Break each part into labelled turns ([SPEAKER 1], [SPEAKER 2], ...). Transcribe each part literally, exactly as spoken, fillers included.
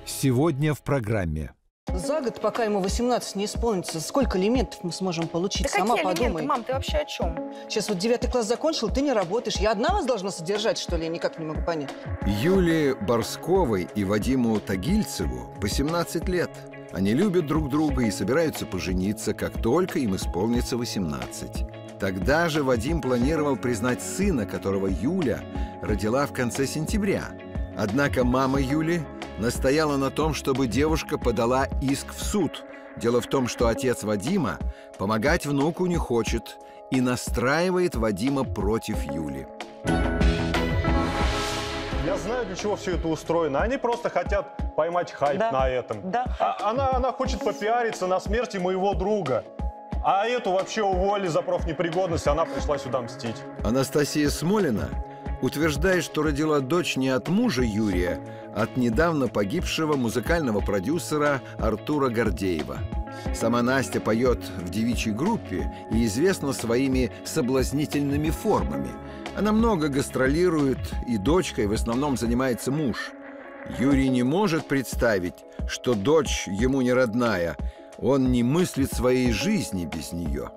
[SPEAKER 1] Сегодня в программе.
[SPEAKER 2] За год, пока ему восемнадцать не исполнится, сколько алиментов мы сможем получить?
[SPEAKER 3] Да
[SPEAKER 2] Сама
[SPEAKER 3] какие
[SPEAKER 2] подумай.
[SPEAKER 3] алименты, мам, ты вообще о чем?
[SPEAKER 2] Сейчас вот девятый класс закончил, ты не работаешь. Я одна вас должна содержать, что ли? Я никак не могу понять.
[SPEAKER 4] Юлии Борсковой и Вадиму Тагильцеву восемнадцать лет. Они любят друг друга и собираются пожениться, как только им исполнится восемнадцать. Тогда же Вадим планировал признать сына, которого Юля родила в конце сентября. Однако мама Юли настояла на том, чтобы девушка подала иск в суд. Дело в том, что отец Вадима помогать внуку не хочет и настраивает Вадима против Юли.
[SPEAKER 5] Я знаю, для чего все это устроено. Они просто хотят поймать хайп
[SPEAKER 3] Да.
[SPEAKER 5] на этом.
[SPEAKER 3] Да.
[SPEAKER 5] А она, она хочет попиариться на смерти моего друга. А эту вообще уволили за профнепригодность, она пришла сюда мстить.
[SPEAKER 4] Анастасия Смолина утверждает, что родила дочь не от мужа Юрия, а от недавно погибшего музыкального продюсера Артура Гордеева. Сама Настя поет в девичьей группе и известна своими соблазнительными формами. Она много гастролирует, и дочкой в основном занимается муж. Юрий не может представить, что дочь ему не родная. Он не мыслит своей жизни без нее.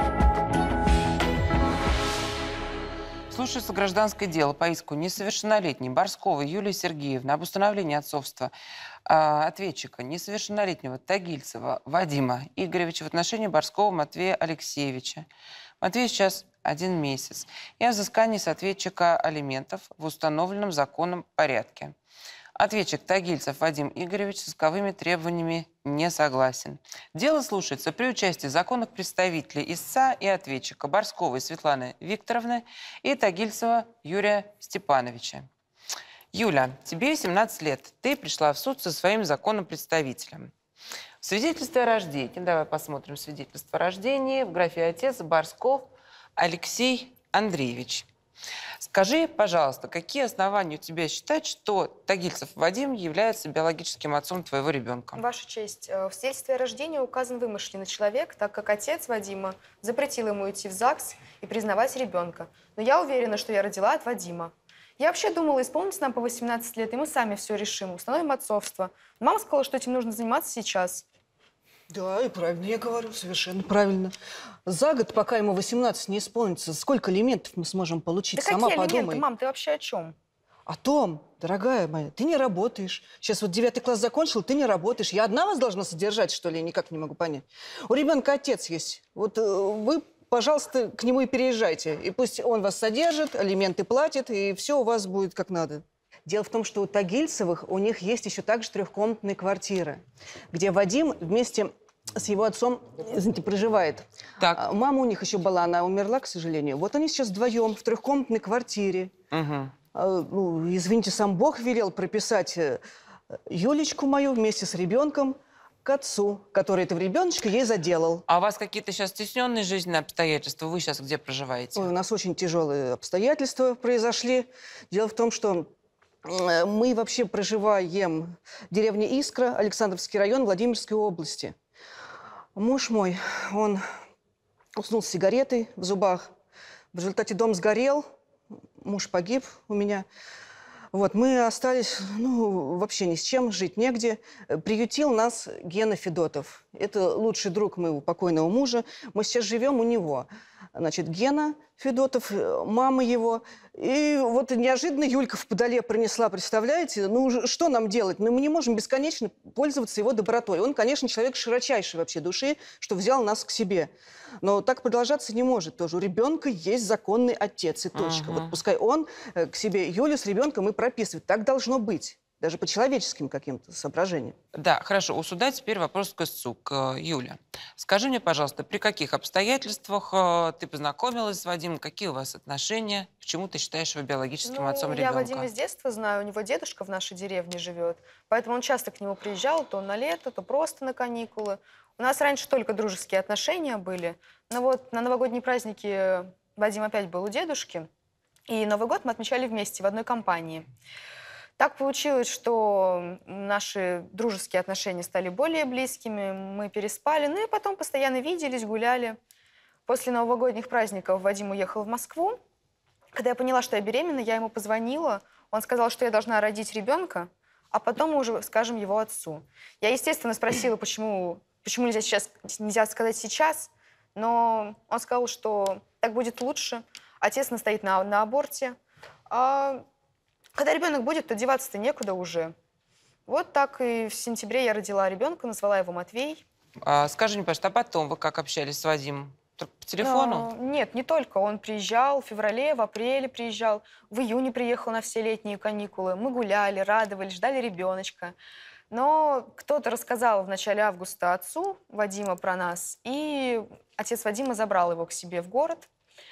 [SPEAKER 6] Слушается гражданское дело по иску несовершеннолетней Борсковой Юлии Сергеевны об установлении отцовства а, ответчика несовершеннолетнего Тагильцева Вадима Игоревича в отношении Борского Матвея Алексеевича. Матвею сейчас один месяц. И о взыскании с ответчика алиментов в установленном законом порядке. Ответчик Тагильцев Вадим Игоревич с исковыми требованиями не согласен. Дело слушается при участии законных представителей истца и ответчика Борсковой Светланы Викторовны и Тагильцева Юрия Степановича. Юля, тебе семнадцать лет. Ты пришла в суд со своим законным представителем. В свидетельстве о рождении, давай посмотрим свидетельство о рождении, в графе «Отец» Борсков Алексей Андреевич. Скажи, пожалуйста, какие основания у тебя считать, что Тагильцев Вадим является биологическим отцом твоего ребенка?
[SPEAKER 3] Ваша честь, в свидетельстве о рождении указан вымышленный человек, так как отец Вадима запретил ему идти в ЗАГС и признавать ребенка. Но я уверена, что я родила от Вадима. Я вообще думала, исполнится нам по восемнадцать лет, и мы сами все решим, установим отцовство. Но мама сказала, что этим нужно заниматься сейчас.
[SPEAKER 2] Да, и правильно я говорю, совершенно правильно. За год, пока ему восемнадцать не исполнится, сколько алиментов мы сможем получить?
[SPEAKER 3] Да
[SPEAKER 2] Сама
[SPEAKER 3] какие
[SPEAKER 2] подумай.
[SPEAKER 3] алименты, мам, ты вообще о чем?
[SPEAKER 2] О том, дорогая моя, ты не работаешь. Сейчас вот девятый класс закончил, ты не работаешь. Я одна вас должна содержать, что ли? Я никак не могу понять. У ребенка отец есть. Вот э, вы, пожалуйста, к нему и переезжайте. И пусть он вас содержит, алименты платит, и все у вас будет как надо. Дело в том, что у Тагильцевых у них есть еще также трехкомнатная квартира, где Вадим вместе с его отцом, извините, проживает.
[SPEAKER 6] Так.
[SPEAKER 2] А мама у них еще была, она умерла, к сожалению. Вот они сейчас вдвоем в трехкомнатной квартире.
[SPEAKER 6] Угу.
[SPEAKER 2] А, ну, извините, сам Бог велел прописать Юлечку мою вместе с ребенком к отцу, который этого ребеночка ей заделал.
[SPEAKER 6] А у вас какие-то сейчас стесненные жизненные обстоятельства? Вы сейчас где проживаете?
[SPEAKER 2] Ой, у нас очень тяжелые обстоятельства произошли. Дело в том, что мы вообще проживаем в деревне Искра, Александровский район, Владимирской области. Муж мой, он уснул с сигаретой в зубах. В результате дом сгорел, муж погиб у меня. Вот, мы остались, ну, вообще ни с чем, жить негде. Приютил нас Гена Федотов. Это лучший друг моего покойного мужа. Мы сейчас живем у него. Значит, Гена Федотов, мама его. И вот неожиданно Юлька в Подоле принесла, представляете? Ну, что нам делать? Ну, мы не можем бесконечно пользоваться его добротой. Он, конечно, человек широчайшей вообще души, что взял нас к себе. Но так продолжаться не может тоже. У ребенка есть законный отец и точка.
[SPEAKER 6] Ага.
[SPEAKER 2] Вот пускай он к себе Юлю с ребенком и прописывает. Так должно быть. Даже по человеческим каким-то соображениям.
[SPEAKER 6] Да, хорошо. У суда теперь вопрос к истцу, к Юле. Скажи мне, пожалуйста, при каких обстоятельствах э, ты познакомилась с Вадимом, какие у вас отношения, почему ты считаешь его биологическим
[SPEAKER 3] Ну,
[SPEAKER 6] отцом
[SPEAKER 3] я
[SPEAKER 6] ребенка?
[SPEAKER 3] Вадима с детства знаю, у него дедушка в нашей деревне живет, поэтому он часто к нему приезжал, то на лето, то просто на каникулы. У нас раньше только дружеские отношения были, но вот на новогодние праздники Вадим опять был у дедушки, и Новый год мы отмечали вместе в одной компании. Так получилось, что наши дружеские отношения стали более близкими, мы переспали, ну и потом постоянно виделись, гуляли. После новогодних праздников Вадим уехал в Москву. Когда я поняла, что я беременна, я ему позвонила. Он сказал, что я должна родить ребенка, а потом мы уже скажем его отцу. Я, естественно, спросила, почему, почему нельзя, сейчас, нельзя сказать сейчас, но он сказал, что так будет лучше. Отец настоит на, на аборте. А когда ребенок будет, то деваться-то некуда уже. Вот так и в сентябре я родила ребенка, назвала его Матвей.
[SPEAKER 6] А, скажи мне, пожалуйста, а потом вы как общались с Вадимом? Только по телефону?
[SPEAKER 3] Но, нет, не только. Он приезжал в феврале, в апреле приезжал, в июне приехал на все летние каникулы. Мы гуляли, радовались, ждали ребеночка. Но кто-то рассказал в начале августа отцу Вадима про нас, и отец Вадима забрал его к себе в город.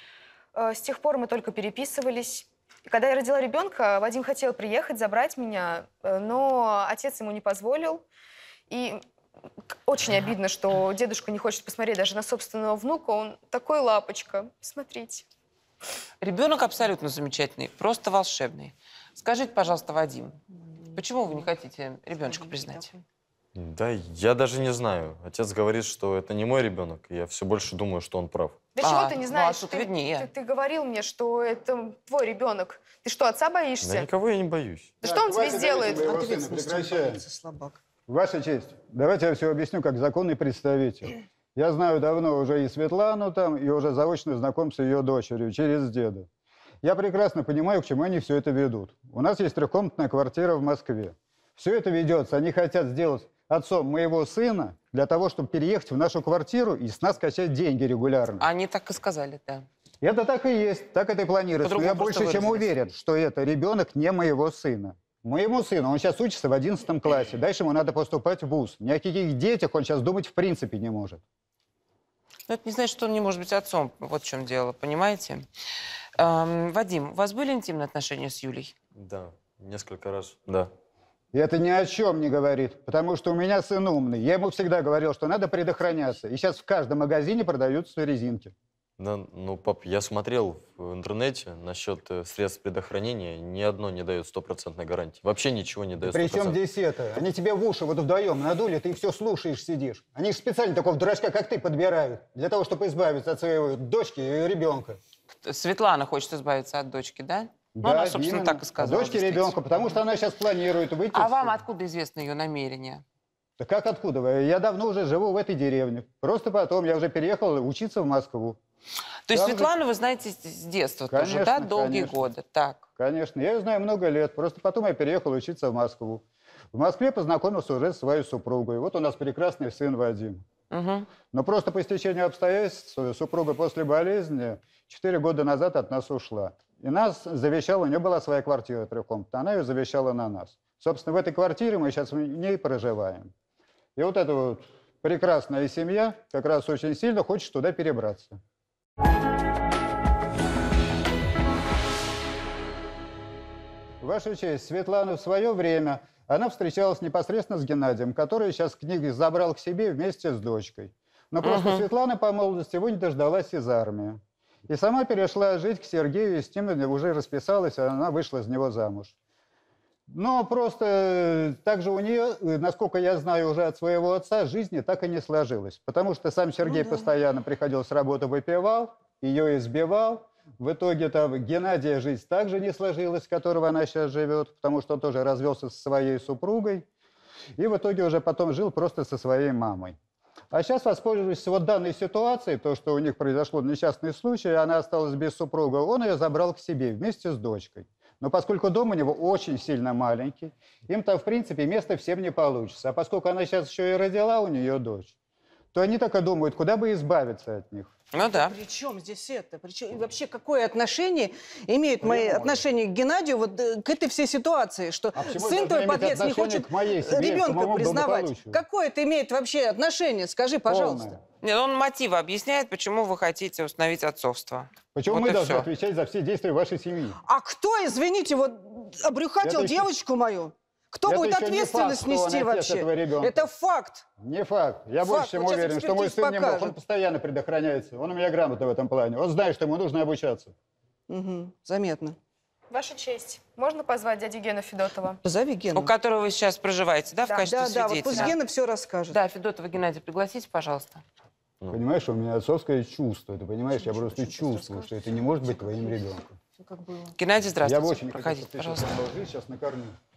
[SPEAKER 3] С тех пор мы только переписывались. И когда я родила ребенка, Вадим хотел приехать, забрать меня, но отец ему не позволил. И очень обидно, что дедушка не хочет посмотреть даже на собственного внука. Он такой лапочка. Смотрите.
[SPEAKER 6] Ребенок абсолютно замечательный, просто волшебный. Скажите, пожалуйста, Вадим, почему вы не хотите ребеночка признать?
[SPEAKER 7] Да, я даже не знаю. Отец говорит, что это не мой ребенок, и я все больше думаю, что он прав.
[SPEAKER 3] Да
[SPEAKER 6] А,
[SPEAKER 3] чего ты не знаешь?
[SPEAKER 6] ну, а тут
[SPEAKER 3] ты,
[SPEAKER 6] виднее.
[SPEAKER 3] ты, ты говорил мне, что это твой ребенок. Ты что, отца боишься?
[SPEAKER 7] Да никого я не боюсь.
[SPEAKER 3] Да что он тебе сделает?
[SPEAKER 2] Прекращаем. Слабак.
[SPEAKER 8] Ваша честь, давайте я все объясню как законный представитель. Я знаю давно уже и Светлану там, и уже заочно знаком с ее дочерью через деда. Я прекрасно понимаю, к чему они все это ведут. У нас есть трехкомнатная квартира в Москве. Все это ведется, они хотят сделать отцом моего сына для того, чтобы переехать в нашу квартиру и с нас качать деньги регулярно.
[SPEAKER 6] Они так и сказали, да.
[SPEAKER 8] Это так и есть, так это и планируется. Но
[SPEAKER 6] По-другому
[SPEAKER 8] я
[SPEAKER 6] просто
[SPEAKER 8] больше чем
[SPEAKER 6] выразились.
[SPEAKER 8] уверен, что это ребенок не моего сына. Моему сыну, он сейчас учится в одиннадцатом классе, дальше ему надо поступать в вуз. Ни о каких детях он сейчас думать в принципе не может.
[SPEAKER 6] Но это не значит, что он не может быть отцом. Вот в чем дело, понимаете? Эм, Вадим, у вас были интимные отношения с Юлей?
[SPEAKER 7] Да, несколько раз, да.
[SPEAKER 8] И это ни о чем не говорит, потому что у меня сын умный. Я ему всегда говорил, что надо предохраняться. И сейчас в каждом магазине продаются резинки.
[SPEAKER 7] Да, ну, пап, я смотрел в интернете насчет э, средств предохранения, ни одно не дает стопроцентной гарантии. Вообще ничего не дает
[SPEAKER 8] Причем
[SPEAKER 7] стопроцентной.
[SPEAKER 8] здесь это? Они тебе в уши вот вдвоем надули, ты все слушаешь, сидишь. Они же специально такого дурачка, как ты, подбирают. Для того, чтобы избавиться от своей дочки и ребенка.
[SPEAKER 6] Светлана хочет избавиться от дочки, да? Ну, она, собственно,
[SPEAKER 8] именно.
[SPEAKER 6] так и сказала.
[SPEAKER 8] От дочки
[SPEAKER 6] действительно.
[SPEAKER 8] ребенка, потому что она сейчас планирует выйти.
[SPEAKER 6] А
[SPEAKER 8] в-
[SPEAKER 6] вам откуда известно ее намерение?
[SPEAKER 8] Да как откуда? Я давно уже живу в этой деревне. Просто потом я уже переехал учиться в Москву.
[SPEAKER 6] То есть
[SPEAKER 8] Там же-
[SPEAKER 6] Светлану вы знаете с с детства тоже,
[SPEAKER 8] Конечно,
[SPEAKER 6] да? Долгие
[SPEAKER 8] конечно.
[SPEAKER 6] годы. Так.
[SPEAKER 8] Конечно, я ее знаю много лет. Просто потом я переехал учиться в Москву. В Москве познакомился уже с своей супругой. Вот у нас прекрасный сын Вадим.
[SPEAKER 6] Угу.
[SPEAKER 8] Но просто по стечению обстоятельств супруга после болезни четыре года назад от нас ушла. И нас завещала, у нее была своя квартира трехкомнатная, она ее завещала на нас. Собственно, в этой квартире мы сейчас в ней проживаем. И вот эта вот прекрасная семья как раз очень сильно хочет туда перебраться. Ваша честь, Светлана в свое время, она встречалась непосредственно с Геннадием, который сейчас книги забрал к себе вместе с дочкой. Но просто
[SPEAKER 6] Мгм.
[SPEAKER 8] Светлана по молодости его не дождалась из армии. И сама перешла жить к Сергею, и с ним уже расписалась, а она вышла из него замуж. Но просто также у нее, насколько я знаю уже от своего отца, жизни так и не сложилось. Потому что сам Сергей
[SPEAKER 2] да.
[SPEAKER 8] постоянно приходил с работы, выпивал, ее избивал. В итоге там Геннадия жизнь также не сложилась, с которого она сейчас живет, потому что он тоже развелся со своей супругой. И в итоге уже потом жил просто со своей мамой. А сейчас, воспользуясь вот данной ситуацией, то, что у них произошло несчастный случай, она осталась без супруга, он ее забрал к себе вместе с дочкой. Но поскольку дом у него очень сильно маленький, им там, в принципе, места всем не получится. А поскольку она сейчас еще и родила у нее дочь, то они так и думают, куда бы избавиться от них.
[SPEAKER 6] Ну да.
[SPEAKER 2] При чем здесь это? Причем, и вообще, какое отношение имеют мои отношения к Геннадию вот э, к этой всей ситуации, что
[SPEAKER 8] А почему
[SPEAKER 2] сын
[SPEAKER 8] это
[SPEAKER 2] твой
[SPEAKER 8] иметь
[SPEAKER 2] подлец не
[SPEAKER 8] отношение
[SPEAKER 2] хочет
[SPEAKER 8] к моей семье, к
[SPEAKER 2] ребенка
[SPEAKER 8] моему
[SPEAKER 2] признавать?
[SPEAKER 8] благополучию?
[SPEAKER 2] Какое это имеет вообще отношение? Скажи, пожалуйста.
[SPEAKER 8] Полное.
[SPEAKER 6] Нет, он мотивы объясняет, почему вы хотите установить отцовство.
[SPEAKER 8] Почему
[SPEAKER 6] Вот
[SPEAKER 8] мы
[SPEAKER 6] и
[SPEAKER 8] должны
[SPEAKER 6] всё.
[SPEAKER 8] отвечать за все действия вашей семьи?
[SPEAKER 2] А кто, извините, вот обрюхатил
[SPEAKER 8] Это еще-
[SPEAKER 2] девочку мою? Кто
[SPEAKER 8] Это
[SPEAKER 2] будет
[SPEAKER 8] еще не
[SPEAKER 2] ответственность
[SPEAKER 8] факт, что он
[SPEAKER 2] нести
[SPEAKER 8] отец
[SPEAKER 2] вообще?
[SPEAKER 8] этого ребенка.
[SPEAKER 2] Это факт.
[SPEAKER 8] Не факт. Я
[SPEAKER 2] Факт.
[SPEAKER 8] больше чем
[SPEAKER 2] Вот сейчас
[SPEAKER 8] уверен, что мой
[SPEAKER 2] экспертиза
[SPEAKER 8] сын не мог. Он
[SPEAKER 2] покажет.
[SPEAKER 8] постоянно предохраняется. Он у меня грамотный в этом плане. Он знает, что ему нужно обучаться.
[SPEAKER 2] Угу, заметно.
[SPEAKER 3] Ваша честь, можно позвать дядю Гену Федотова?
[SPEAKER 2] Позови Гену.
[SPEAKER 6] У которого вы сейчас проживаете, да, в
[SPEAKER 3] Да.
[SPEAKER 6] качестве
[SPEAKER 2] Да, да, вот
[SPEAKER 6] свидетеля?
[SPEAKER 2] пусть Гена все расскажет.
[SPEAKER 6] Да, Федотова Геннадия, пригласите, пожалуйста.
[SPEAKER 7] Ну.
[SPEAKER 8] Понимаешь, у меня отцовское чувство. Ты понимаешь, я
[SPEAKER 2] Очень,
[SPEAKER 8] просто
[SPEAKER 2] очень быстро
[SPEAKER 8] чувствую, что
[SPEAKER 2] расскажешь.
[SPEAKER 8] это не может быть
[SPEAKER 2] Всё как
[SPEAKER 8] твоим
[SPEAKER 2] есть.
[SPEAKER 8] ребенком.
[SPEAKER 2] Всё как было.
[SPEAKER 6] Геннадий,
[SPEAKER 8] Я
[SPEAKER 6] здравствуйте.
[SPEAKER 8] бы очень
[SPEAKER 6] Проходите,
[SPEAKER 8] хотел, чтобы ты
[SPEAKER 6] пожалуйста.
[SPEAKER 8] сейчас сейчас накормлю.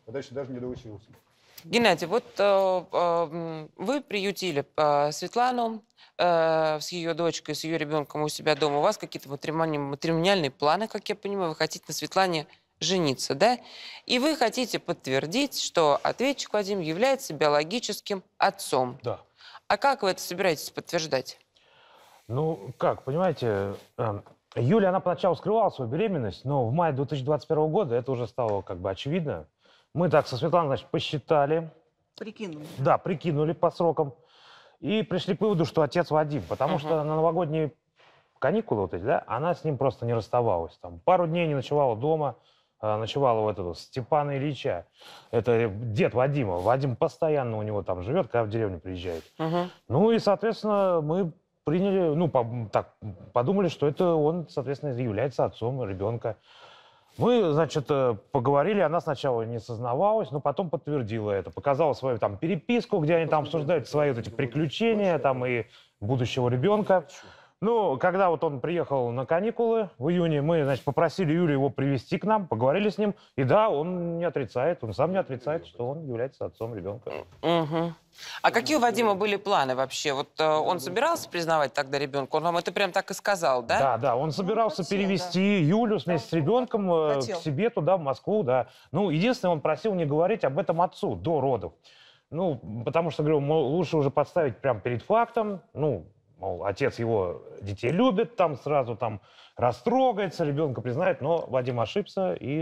[SPEAKER 8] а дальше даже не доучился.
[SPEAKER 6] Геннадий, вот э, э, вы приютили э, Светлану э, с ее дочкой, с ее ребенком у себя дома. У вас какие-то вот матримониальные планы, как я понимаю, вы хотите на Светлане жениться, да? И вы хотите подтвердить, что ответчик Вадим является биологическим отцом.
[SPEAKER 9] Да.
[SPEAKER 6] А как вы это собираетесь подтверждать?
[SPEAKER 9] Ну, как, понимаете, э, Юля, она поначалу скрывала свою беременность, но в мае две тысячи двадцать первого года это уже стало как бы очевидно. Мы так со Светланой, значит, посчитали.
[SPEAKER 2] Прикинули.
[SPEAKER 9] Да, прикинули по срокам. И пришли к выводу, что отец Вадим. Потому
[SPEAKER 6] Угу.
[SPEAKER 9] что на новогодние каникулы вот эти, да, она с ним просто не расставалась. Там пару дней не ночевала дома, а ночевала у этого Степана Ильича. Это дед Вадима. Вадим постоянно у него там живет, когда в деревню приезжает.
[SPEAKER 6] Угу.
[SPEAKER 9] Ну и, соответственно, мы приняли, ну, по, так, подумали, что это он, соответственно, является отцом ребенка. Мы, значит, поговорили, она сначала не сознавалась, но потом подтвердила это. Показала свою там переписку, где они там обсуждают свои вот эти приключения, там и будущего ребенка. Ну, когда вот он приехал на каникулы в июне, мы, значит, попросили Юлю его привезти к нам, поговорили с ним. И да, он не отрицает, он сам не отрицает, что он является отцом ребенка.
[SPEAKER 6] Угу. А какие у Вадима были планы вообще? Вот э, он собирался признавать тогда ребенка? Он вам это прям так и сказал, да?
[SPEAKER 9] Да, да, он собирался
[SPEAKER 2] хотел,
[SPEAKER 9] перевести Юлю вместе с ребенком э,
[SPEAKER 2] Хотел.
[SPEAKER 9] к себе туда, в Москву, да. Ну, единственное, он просил не говорить об этом отцу до родов. Ну, потому что, говорю, мол, лучше уже подставить прямо перед фактом, ну, мол, отец его детей любит, там сразу там растрогается, ребенка признает, но Вадим ошибся, и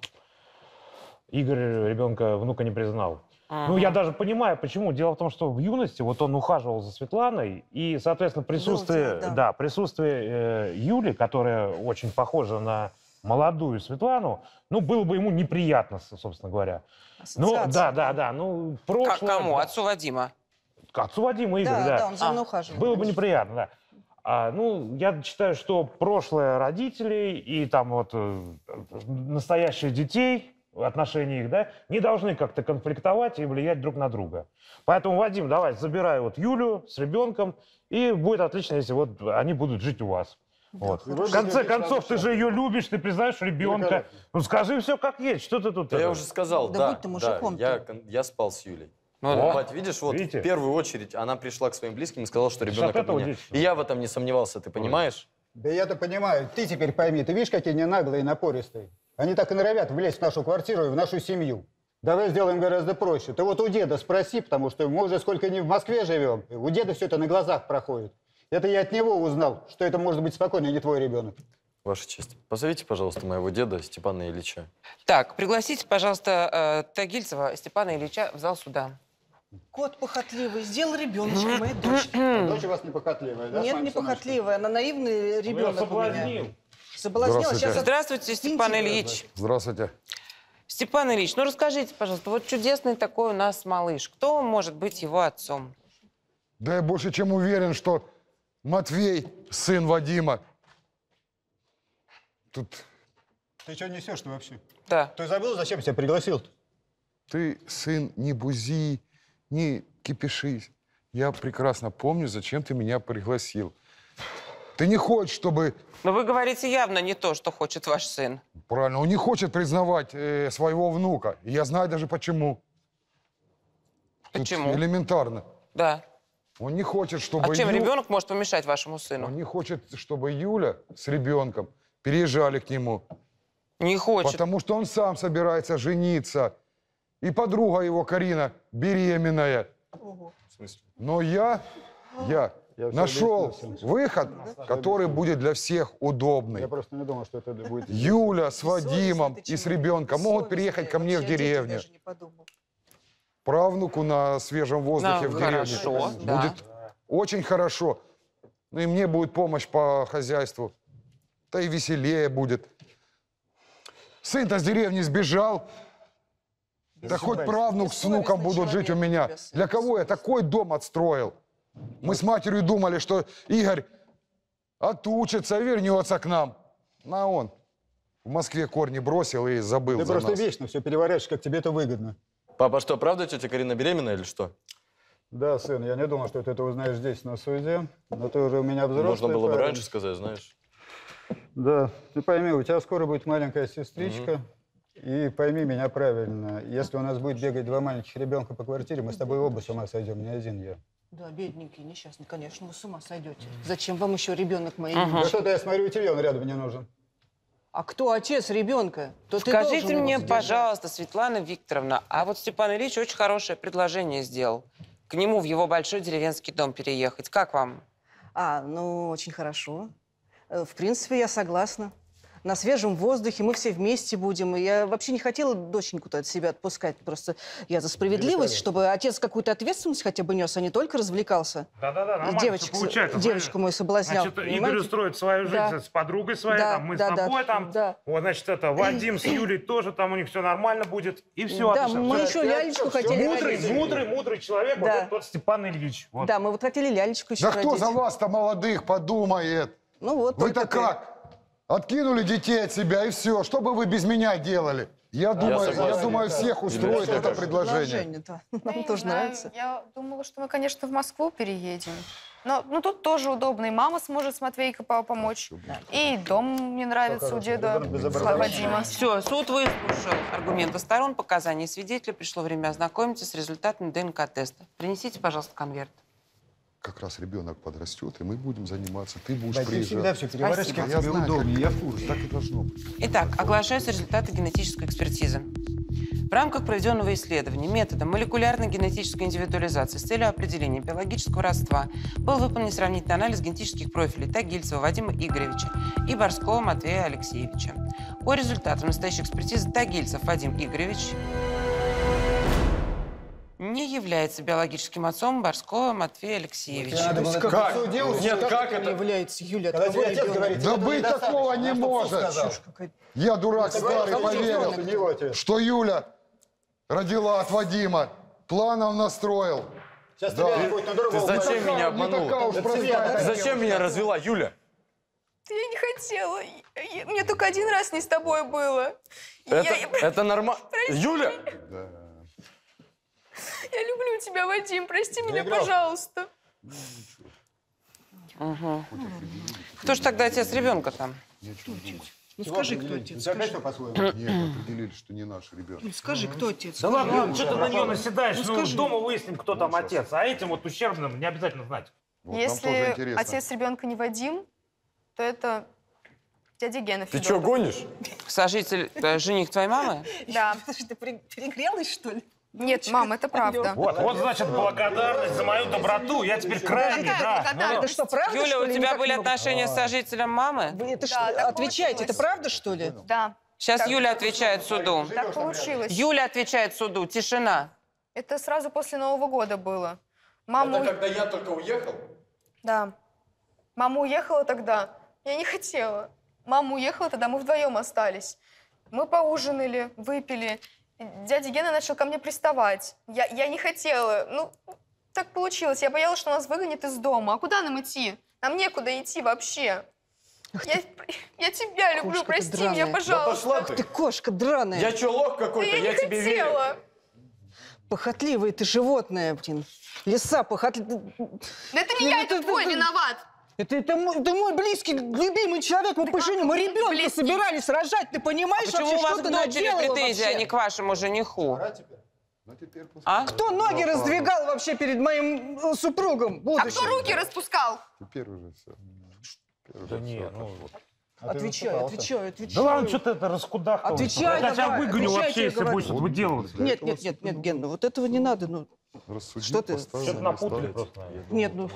[SPEAKER 9] Игорь ребенка, внука не признал.
[SPEAKER 6] Ага.
[SPEAKER 9] Ну, я даже понимаю, почему. Дело в том, что в юности вот он ухаживал за Светланой, и, соответственно, присутствие,
[SPEAKER 2] Был, да.
[SPEAKER 9] да, присутствие э, Юли, которая очень похожа на молодую Светлану, ну, было бы ему неприятно, собственно говоря. Ну,
[SPEAKER 2] Ассоциация.
[SPEAKER 9] да, да, да, ну,
[SPEAKER 6] Как
[SPEAKER 9] прошлое...
[SPEAKER 6] кому?
[SPEAKER 9] да.
[SPEAKER 6] Отцу Вадима?
[SPEAKER 9] К отцу Вадима, Игорь,
[SPEAKER 2] Да,
[SPEAKER 9] да.
[SPEAKER 2] да, он за мной
[SPEAKER 6] А,
[SPEAKER 2] ухаживал.
[SPEAKER 9] Было бы неприятно, да. А, ну, я считаю, что прошлое родителей и там вот э, настоящих детей, отношения их, да, не должны как-то конфликтовать и влиять друг на друга. Поэтому, Вадим, давай, забирай вот Юлю с ребенком, и будет отлично, если вот они будут жить у вас. Вот. В конце концов, ты же ее любишь, ты признаешь ребенка. Ну, скажи все как есть, что ты тут...
[SPEAKER 7] Да я
[SPEAKER 9] это?
[SPEAKER 7] уже сказал,
[SPEAKER 2] Да
[SPEAKER 7] да,
[SPEAKER 2] будь ты
[SPEAKER 7] да,
[SPEAKER 2] мужиком-то.
[SPEAKER 7] я, кон- я спал с Юлей.
[SPEAKER 6] Ну,
[SPEAKER 9] О,
[SPEAKER 7] Бать, видишь, вот
[SPEAKER 9] видите?
[SPEAKER 7] в первую очередь она пришла к своим близким и сказала, что
[SPEAKER 9] От
[SPEAKER 7] ребенок от
[SPEAKER 9] этого
[SPEAKER 7] меня.
[SPEAKER 9] здесь-
[SPEAKER 7] И я в этом не сомневался, ты понимаешь?
[SPEAKER 8] Да я-то понимаю, ты теперь пойми, ты видишь, какие они наглые и напористые? Они так и норовят влезть в нашу квартиру и в нашу семью. Давай сделаем гораздо проще. Ты вот у деда спроси, потому что мы уже сколько не в Москве живем, у деда все это на глазах проходит. Это я от него узнал, что это может быть спокойно не твой ребенок.
[SPEAKER 7] Ваша честь. Позовите, пожалуйста, моего деда Степана Ильича.
[SPEAKER 6] Так, пригласите, пожалуйста, э, Тагильцева Степана Ильича в зал суда.
[SPEAKER 2] Кот похотливый, сделал ребеночка моей дочери.
[SPEAKER 8] А дочь у вас непохотливая, да? с
[SPEAKER 2] Нет,
[SPEAKER 8] вами
[SPEAKER 2] не
[SPEAKER 8] всё ночью?
[SPEAKER 2] похотливая, она наивный
[SPEAKER 9] Я
[SPEAKER 2] ребенок у
[SPEAKER 9] соблазнил.
[SPEAKER 2] меня. Соблазнила.
[SPEAKER 10] Здравствуйте.
[SPEAKER 2] Сейчас
[SPEAKER 6] Здравствуйте, Степан
[SPEAKER 2] Интим.
[SPEAKER 6] Ильич.
[SPEAKER 10] Здравствуйте.
[SPEAKER 6] Степан Ильич, ну расскажите, пожалуйста, вот чудесный такой у нас малыш. Кто может быть его отцом?
[SPEAKER 10] Да я больше чем уверен, что Матвей, сын Вадима. Тут
[SPEAKER 8] Ты что несешь-то вообще?
[SPEAKER 6] Да.
[SPEAKER 8] Ты забыл, зачем тебя пригласил-то?
[SPEAKER 10] ты, сын, не бузи, не кипишись. Я прекрасно помню, зачем ты меня пригласил. Ты не хочешь, чтобы...
[SPEAKER 6] Но вы говорите явно не то, что хочет ваш сын.
[SPEAKER 10] Правильно, он не хочет признавать э, своего внука. И я знаю даже почему. Тут
[SPEAKER 6] Почему?
[SPEAKER 10] элементарно.
[SPEAKER 6] Да.
[SPEAKER 10] Он не хочет, чтобы...
[SPEAKER 6] А чем
[SPEAKER 10] Ю-
[SPEAKER 6] ребенок может помешать вашему
[SPEAKER 10] Он
[SPEAKER 6] сыну?
[SPEAKER 10] не хочет, чтобы Юля с ребенком переезжали к нему.
[SPEAKER 6] Не хочет.
[SPEAKER 10] Потому что он сам собирается жениться. И подруга его, Карина, беременная.
[SPEAKER 2] Ого.
[SPEAKER 7] В смысле?
[SPEAKER 10] Но я, я,
[SPEAKER 8] Я всё
[SPEAKER 10] нашел
[SPEAKER 8] объяснил, всё.
[SPEAKER 10] выход, который будет для всех удобный.
[SPEAKER 8] Я просто не думал, что это будет...
[SPEAKER 10] Юля с
[SPEAKER 2] Бессовестный
[SPEAKER 10] Вадимом
[SPEAKER 2] ты
[SPEAKER 10] и с
[SPEAKER 2] человек,
[SPEAKER 10] ребенком могут
[SPEAKER 2] бессовестный.
[SPEAKER 10] переехать ко мне в
[SPEAKER 2] Вообще о детях
[SPEAKER 10] деревню.
[SPEAKER 2] даже не подумал.
[SPEAKER 10] Правнуку на свежем воздухе
[SPEAKER 6] Да,
[SPEAKER 10] в деревне.
[SPEAKER 6] хорошо, да.
[SPEAKER 10] Будет очень хорошо. Ну и мне будет помощь по хозяйству. Да и веселее будет. Сын-то с деревни сбежал. Да хоть правнук с внуком будут жить у меня. Для кого я такой дом отстроил? Мы с матерью думали, что Игорь отучится, вернется к нам. А он в Москве корни бросил и забыл
[SPEAKER 8] Ты
[SPEAKER 10] за
[SPEAKER 8] просто
[SPEAKER 10] нас.
[SPEAKER 8] вечно все переворачиваешь, как тебе это выгодно.
[SPEAKER 7] Папа, что, правда тетя Карина беременна или что?
[SPEAKER 8] Да, сын, я не думал, что ты это узнаешь здесь, на суде. Но ты уже у меня взрослый
[SPEAKER 7] Можно было бы
[SPEAKER 8] парень.
[SPEAKER 7] раньше сказать, знаешь.
[SPEAKER 8] Да, ты пойми, у тебя скоро будет маленькая сестричка. И пойми меня правильно, если у нас будет бегать два маленьких ребенка по квартире, мы с тобой оба с ума сойдем, не один я.
[SPEAKER 2] Да, бедненький, несчастный, конечно, вы с ума сойдете. Зачем вам еще ребенок мой?
[SPEAKER 8] Да что-то я смотрю, у тебя он рядом не нужен.
[SPEAKER 2] А кто отец ребенка? То ты
[SPEAKER 6] Скажите
[SPEAKER 2] должен его
[SPEAKER 6] мне,
[SPEAKER 2] содержать.
[SPEAKER 6] пожалуйста, Светлана Викторовна, а вот Степан Ильич очень хорошее предложение сделал. К нему в его большой деревенский дом переехать. Как вам?
[SPEAKER 2] А, ну, очень хорошо. Э, В принципе, я согласна. На свежем воздухе мы все вместе будем. И я вообще не хотела доченьку-то от себя отпускать. Просто я за справедливость, чтобы отец какую-то ответственность хотя бы нес, а не только развлекался.
[SPEAKER 9] Да-да-да, нормально
[SPEAKER 2] Девочек,
[SPEAKER 9] всё получается.
[SPEAKER 2] девочку мою соблазнял.
[SPEAKER 9] Значит, Игорь
[SPEAKER 2] понимаете?
[SPEAKER 9] устроит свою жизнь
[SPEAKER 2] Да.
[SPEAKER 9] с подругой своей,
[SPEAKER 2] Да,
[SPEAKER 9] там, мы
[SPEAKER 2] да,
[SPEAKER 9] с
[SPEAKER 2] да,
[SPEAKER 9] тобой там.
[SPEAKER 2] да.
[SPEAKER 9] Вот, значит, это Вадим с Юлей тоже, там у них все нормально будет. И все.
[SPEAKER 2] Да, мы еще лялечку хотели
[SPEAKER 9] Мудрый,
[SPEAKER 2] родить.
[SPEAKER 9] мудрый, мудрый человек, вот
[SPEAKER 2] Да.
[SPEAKER 9] это тот Степан Ильич. Вот.
[SPEAKER 2] Да, мы вот хотели лялечку еще
[SPEAKER 10] Да кто
[SPEAKER 2] родить.
[SPEAKER 10] за вас-то молодых подумает?
[SPEAKER 2] Ну вот,
[SPEAKER 10] Вы-то
[SPEAKER 2] только ты.
[SPEAKER 10] как? Откинули детей от себя и все. Что бы вы без меня делали? Я думаю, я
[SPEAKER 7] согласен.
[SPEAKER 10] думаю, всех устроит
[SPEAKER 7] Ребята,
[SPEAKER 10] это
[SPEAKER 7] тоже.
[SPEAKER 10] предложение.
[SPEAKER 2] Предложение-то.
[SPEAKER 3] Я
[SPEAKER 2] Нам
[SPEAKER 3] не
[SPEAKER 2] тоже
[SPEAKER 3] знаю,
[SPEAKER 2] нравится.
[SPEAKER 3] Я думала, что мы, конечно, в Москву переедем. Но ну, тут тоже удобно. И мама сможет с Матвейкой по- помочь. И дом мне нравится у деда Вадима.
[SPEAKER 6] Все, суд выслушал аргументы сторон, показания свидетеля. Пришло время ознакомиться с результатами ДНК-теста. Принесите, пожалуйста, конверт.
[SPEAKER 10] Как раз ребенок подрастет, и мы будем заниматься. Ты будешь
[SPEAKER 8] Вадь, ты всегда
[SPEAKER 10] приезжать.
[SPEAKER 8] все переворачиваешь,
[SPEAKER 6] Спасибо.
[SPEAKER 8] как
[SPEAKER 10] Я
[SPEAKER 8] тебе
[SPEAKER 10] знаю,
[SPEAKER 8] удобнее, я в курсе.
[SPEAKER 10] Так и должно быть.
[SPEAKER 6] Итак, оглашаются результаты генетической экспертизы. В рамках проведенного исследования методом молекулярной генетической индивидуализации с целью определения биологического родства был выполнен сравнительный анализ генетических профилей Тагильцева Вадима Игоревича и Борского Матвея Алексеевича. По результатам настоящей экспертизы Тагильцев Вадим Игоревич не является биологическим отцом Борского Матвея Алексеевича.
[SPEAKER 8] Надо было это
[SPEAKER 5] Как?
[SPEAKER 8] в суде услышать.
[SPEAKER 5] Нет, как
[SPEAKER 2] Не
[SPEAKER 5] это?
[SPEAKER 2] является Юля, от
[SPEAKER 8] Когда
[SPEAKER 2] кого
[SPEAKER 8] тебе отец
[SPEAKER 2] ребенок?
[SPEAKER 8] говорит,
[SPEAKER 10] Да
[SPEAKER 8] этого
[SPEAKER 10] быть
[SPEAKER 8] недостаточно,
[SPEAKER 10] такого не
[SPEAKER 8] а чтоб
[SPEAKER 10] может.
[SPEAKER 8] суд сказал.
[SPEAKER 2] Чушь какая-то.
[SPEAKER 10] Я, дурак
[SPEAKER 8] Ты говоришь,
[SPEAKER 10] старый,
[SPEAKER 8] что
[SPEAKER 10] поверил,
[SPEAKER 8] ребенок, не его отец.
[SPEAKER 10] что Юля родила от Вадима. Планов настроил.
[SPEAKER 8] Сейчас
[SPEAKER 10] Да.
[SPEAKER 8] тебя хоть на дорогу
[SPEAKER 7] Ты зачем
[SPEAKER 8] угнать.
[SPEAKER 7] меня
[SPEAKER 10] Не
[SPEAKER 7] обманула?
[SPEAKER 10] такая уж
[SPEAKER 8] Это
[SPEAKER 10] простая.
[SPEAKER 8] цвет,
[SPEAKER 7] Ты зачем меня развела, Юля?
[SPEAKER 3] Я не хотела. Я- я- Мне только один раз не с тобой было. Я,
[SPEAKER 7] Это,
[SPEAKER 3] я-
[SPEAKER 7] это нормально. Юля!
[SPEAKER 3] я люблю тебя, Вадим. Прости меня,
[SPEAKER 8] играл.
[SPEAKER 3] пожалуйста.
[SPEAKER 6] Кто же тогда отец ребенка там?
[SPEAKER 2] Ну скажи, кто отец.
[SPEAKER 8] Ты опять что по-своему?
[SPEAKER 10] Нет, определили, что не наш ребенок.
[SPEAKER 2] Ну, скажи, кто отец.
[SPEAKER 9] Да ладно, Юр, что ты на нее наседаешь?
[SPEAKER 2] Ну,
[SPEAKER 9] Ну,
[SPEAKER 2] скажи.
[SPEAKER 9] дома выясним, кто там отец. А этим вот ущербным не обязательно знать.
[SPEAKER 10] Вот нам тоже
[SPEAKER 3] Если
[SPEAKER 10] интересно.
[SPEAKER 3] отец ребенка не Вадим, то это дядя Гена
[SPEAKER 7] Ты
[SPEAKER 3] Федотов.
[SPEAKER 7] что, гонишь?
[SPEAKER 6] Сожитель, э, жених твоей мамы?
[SPEAKER 3] Да.
[SPEAKER 2] Слушай, ты пере- перегрелась, что ли?
[SPEAKER 3] Нет, мам, это правда.
[SPEAKER 9] Вот, вот, значит, благодарность за мою доброту. Я теперь крайний,
[SPEAKER 3] Какая
[SPEAKER 9] да.
[SPEAKER 3] благодарность?
[SPEAKER 2] Это что, правда,
[SPEAKER 6] Юля,
[SPEAKER 2] что
[SPEAKER 6] у
[SPEAKER 2] ли?
[SPEAKER 6] тебя
[SPEAKER 2] Никак
[SPEAKER 6] были
[SPEAKER 2] много?
[SPEAKER 6] отношения с сожителем мамы?
[SPEAKER 2] Вы это
[SPEAKER 3] Да,
[SPEAKER 2] что,
[SPEAKER 3] так
[SPEAKER 2] отвечайте, это
[SPEAKER 3] получилось.
[SPEAKER 2] правда, что ли?
[SPEAKER 3] Да,
[SPEAKER 6] Сейчас
[SPEAKER 3] Так.
[SPEAKER 6] Юля отвечает суду.
[SPEAKER 3] так получилось.
[SPEAKER 6] Юля отвечает суду. Тишина.
[SPEAKER 3] Это сразу после Нового года было. Мама, у-
[SPEAKER 7] когда я только уехал?
[SPEAKER 3] да. Мама уехала тогда. Я не хотела. Мама уехала тогда, мы вдвоем остались. Мы поужинали, выпили. Дядя Гена начал ко мне приставать. Я, я не хотела. Ну, так получилось. Я боялась, что нас выгонят из дома. А куда нам идти? Нам некуда идти вообще. Я, я тебя люблю,
[SPEAKER 2] Кошка ты
[SPEAKER 3] прости
[SPEAKER 2] драная.
[SPEAKER 3] меня,
[SPEAKER 2] Да
[SPEAKER 3] пожалуйста.
[SPEAKER 7] пошла
[SPEAKER 2] Ты кошка драная.
[SPEAKER 7] Я что, лох
[SPEAKER 3] Да
[SPEAKER 7] какой-то?
[SPEAKER 3] я
[SPEAKER 7] Я,
[SPEAKER 3] не
[SPEAKER 7] тебе верю.
[SPEAKER 3] хотела.
[SPEAKER 2] Похотливое ты животное, блин. Лиса похотливая.
[SPEAKER 3] Да это не
[SPEAKER 2] Ну,
[SPEAKER 3] я,
[SPEAKER 2] это-
[SPEAKER 3] это твой
[SPEAKER 2] это-
[SPEAKER 3] виноват.
[SPEAKER 2] Это, это, мой, это мой близкий, любимый человек. Мы поженим. Мы
[SPEAKER 3] как
[SPEAKER 2] ребенка
[SPEAKER 3] близкий?
[SPEAKER 2] собирались рожать. Ты понимаешь
[SPEAKER 6] Почему
[SPEAKER 2] вообще,
[SPEAKER 6] у вас
[SPEAKER 2] что
[SPEAKER 6] к
[SPEAKER 2] ты
[SPEAKER 6] дочери
[SPEAKER 2] наделала
[SPEAKER 6] претензии, а
[SPEAKER 2] вообще?
[SPEAKER 6] не к вашему жениху?
[SPEAKER 10] Ну, теперь после-
[SPEAKER 6] А?
[SPEAKER 2] Кто ноги раздвигал вообще перед моим э, супругом
[SPEAKER 3] А
[SPEAKER 2] будущим?
[SPEAKER 3] кто руки распускал?
[SPEAKER 10] Теперь уже все.
[SPEAKER 9] Да не, ну...
[SPEAKER 2] Отвечай, отвечай, отвечай.
[SPEAKER 9] Да ладно, что ты это раскудахтал?
[SPEAKER 2] Отвечай
[SPEAKER 9] Я тебя
[SPEAKER 2] давай,
[SPEAKER 9] выгоню
[SPEAKER 2] отвечай,
[SPEAKER 9] вообще,
[SPEAKER 2] тебе
[SPEAKER 9] если
[SPEAKER 2] говорю.
[SPEAKER 9] будешь это выделывать.
[SPEAKER 2] Нет, нет, нет, нет, Ген, ну вот этого не надо. Ну,
[SPEAKER 10] Рассудить,
[SPEAKER 2] Что ты?
[SPEAKER 10] поставить,
[SPEAKER 9] Что-то напутали
[SPEAKER 10] оставить.
[SPEAKER 9] просто, наверное.
[SPEAKER 2] нет, ну,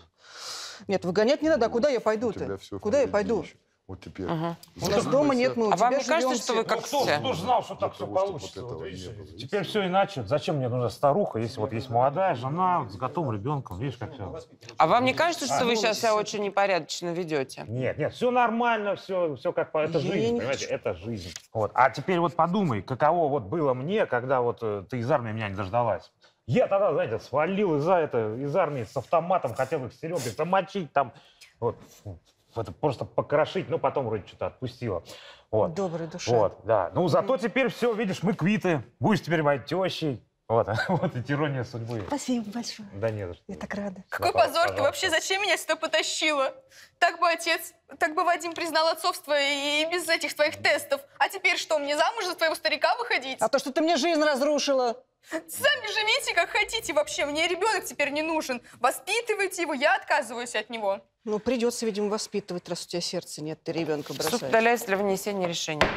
[SPEAKER 2] нет, выгонять не надо. А куда я
[SPEAKER 10] У тебя
[SPEAKER 2] пойду-то?
[SPEAKER 10] всё
[SPEAKER 2] Куда я
[SPEAKER 10] впереди
[SPEAKER 2] пойду?
[SPEAKER 10] еще. Вот теперь.
[SPEAKER 2] У нас дома нет, мы у
[SPEAKER 6] А вам
[SPEAKER 2] тебя
[SPEAKER 6] не кажется,
[SPEAKER 2] живем
[SPEAKER 6] что вы
[SPEAKER 2] все.
[SPEAKER 6] как
[SPEAKER 9] Ну, кто,
[SPEAKER 6] все?
[SPEAKER 9] кто ж знал, что так
[SPEAKER 10] Для
[SPEAKER 9] все
[SPEAKER 10] того, чтобы
[SPEAKER 9] получится?
[SPEAKER 10] вот
[SPEAKER 9] Вот
[SPEAKER 10] этого
[SPEAKER 9] видишь,
[SPEAKER 10] не было.
[SPEAKER 9] теперь все иначе. Зачем мне нужна старуха, если вот есть молодая жена вот с готовым ребенком? Видишь, как все.
[SPEAKER 6] А вам не кажется, что вы сейчас себя очень непорядочно ведете?
[SPEAKER 9] Нет, нет, все нормально, все, все как по... Это
[SPEAKER 2] Я
[SPEAKER 9] жизнь,
[SPEAKER 2] не
[SPEAKER 9] понимаете, это жизнь. Вот. А теперь вот подумай, каково вот было мне, когда вот э, ты из армии меня не дождалась. Я тогда, знаете, свалил из, это, из армии с автоматом, хотел их Сереге замочить там, вот, это просто покрошить, но потом вроде что-то отпустила. Вот.
[SPEAKER 2] Добрая душа.
[SPEAKER 9] Вот, да. Ну, зато теперь все, видишь, мы квиты. Будешь теперь моей тещей. Вот, вот и ирония судьбы.
[SPEAKER 2] Спасибо большое.
[SPEAKER 9] Да не за что.
[SPEAKER 2] Я так рада.
[SPEAKER 3] Какой
[SPEAKER 9] Да,
[SPEAKER 3] позор,
[SPEAKER 9] пожалуйста.
[SPEAKER 3] ты вообще зачем меня сюда потащила? Так бы отец, так бы Вадим признал отцовство и без этих твоих тестов. А теперь что, мне замуж за твоего старика выходить?
[SPEAKER 2] А то, что ты мне жизнь разрушила.
[SPEAKER 3] Сами живите как хотите вообще, мне ребенок теперь не нужен. Воспитывайте его, я отказываюсь от него.
[SPEAKER 2] Ну, придется, видимо, воспитывать, раз у тебя сердца нет, ты ребенка
[SPEAKER 6] Суд
[SPEAKER 2] бросаешь.
[SPEAKER 6] удаляется для вынесения решения.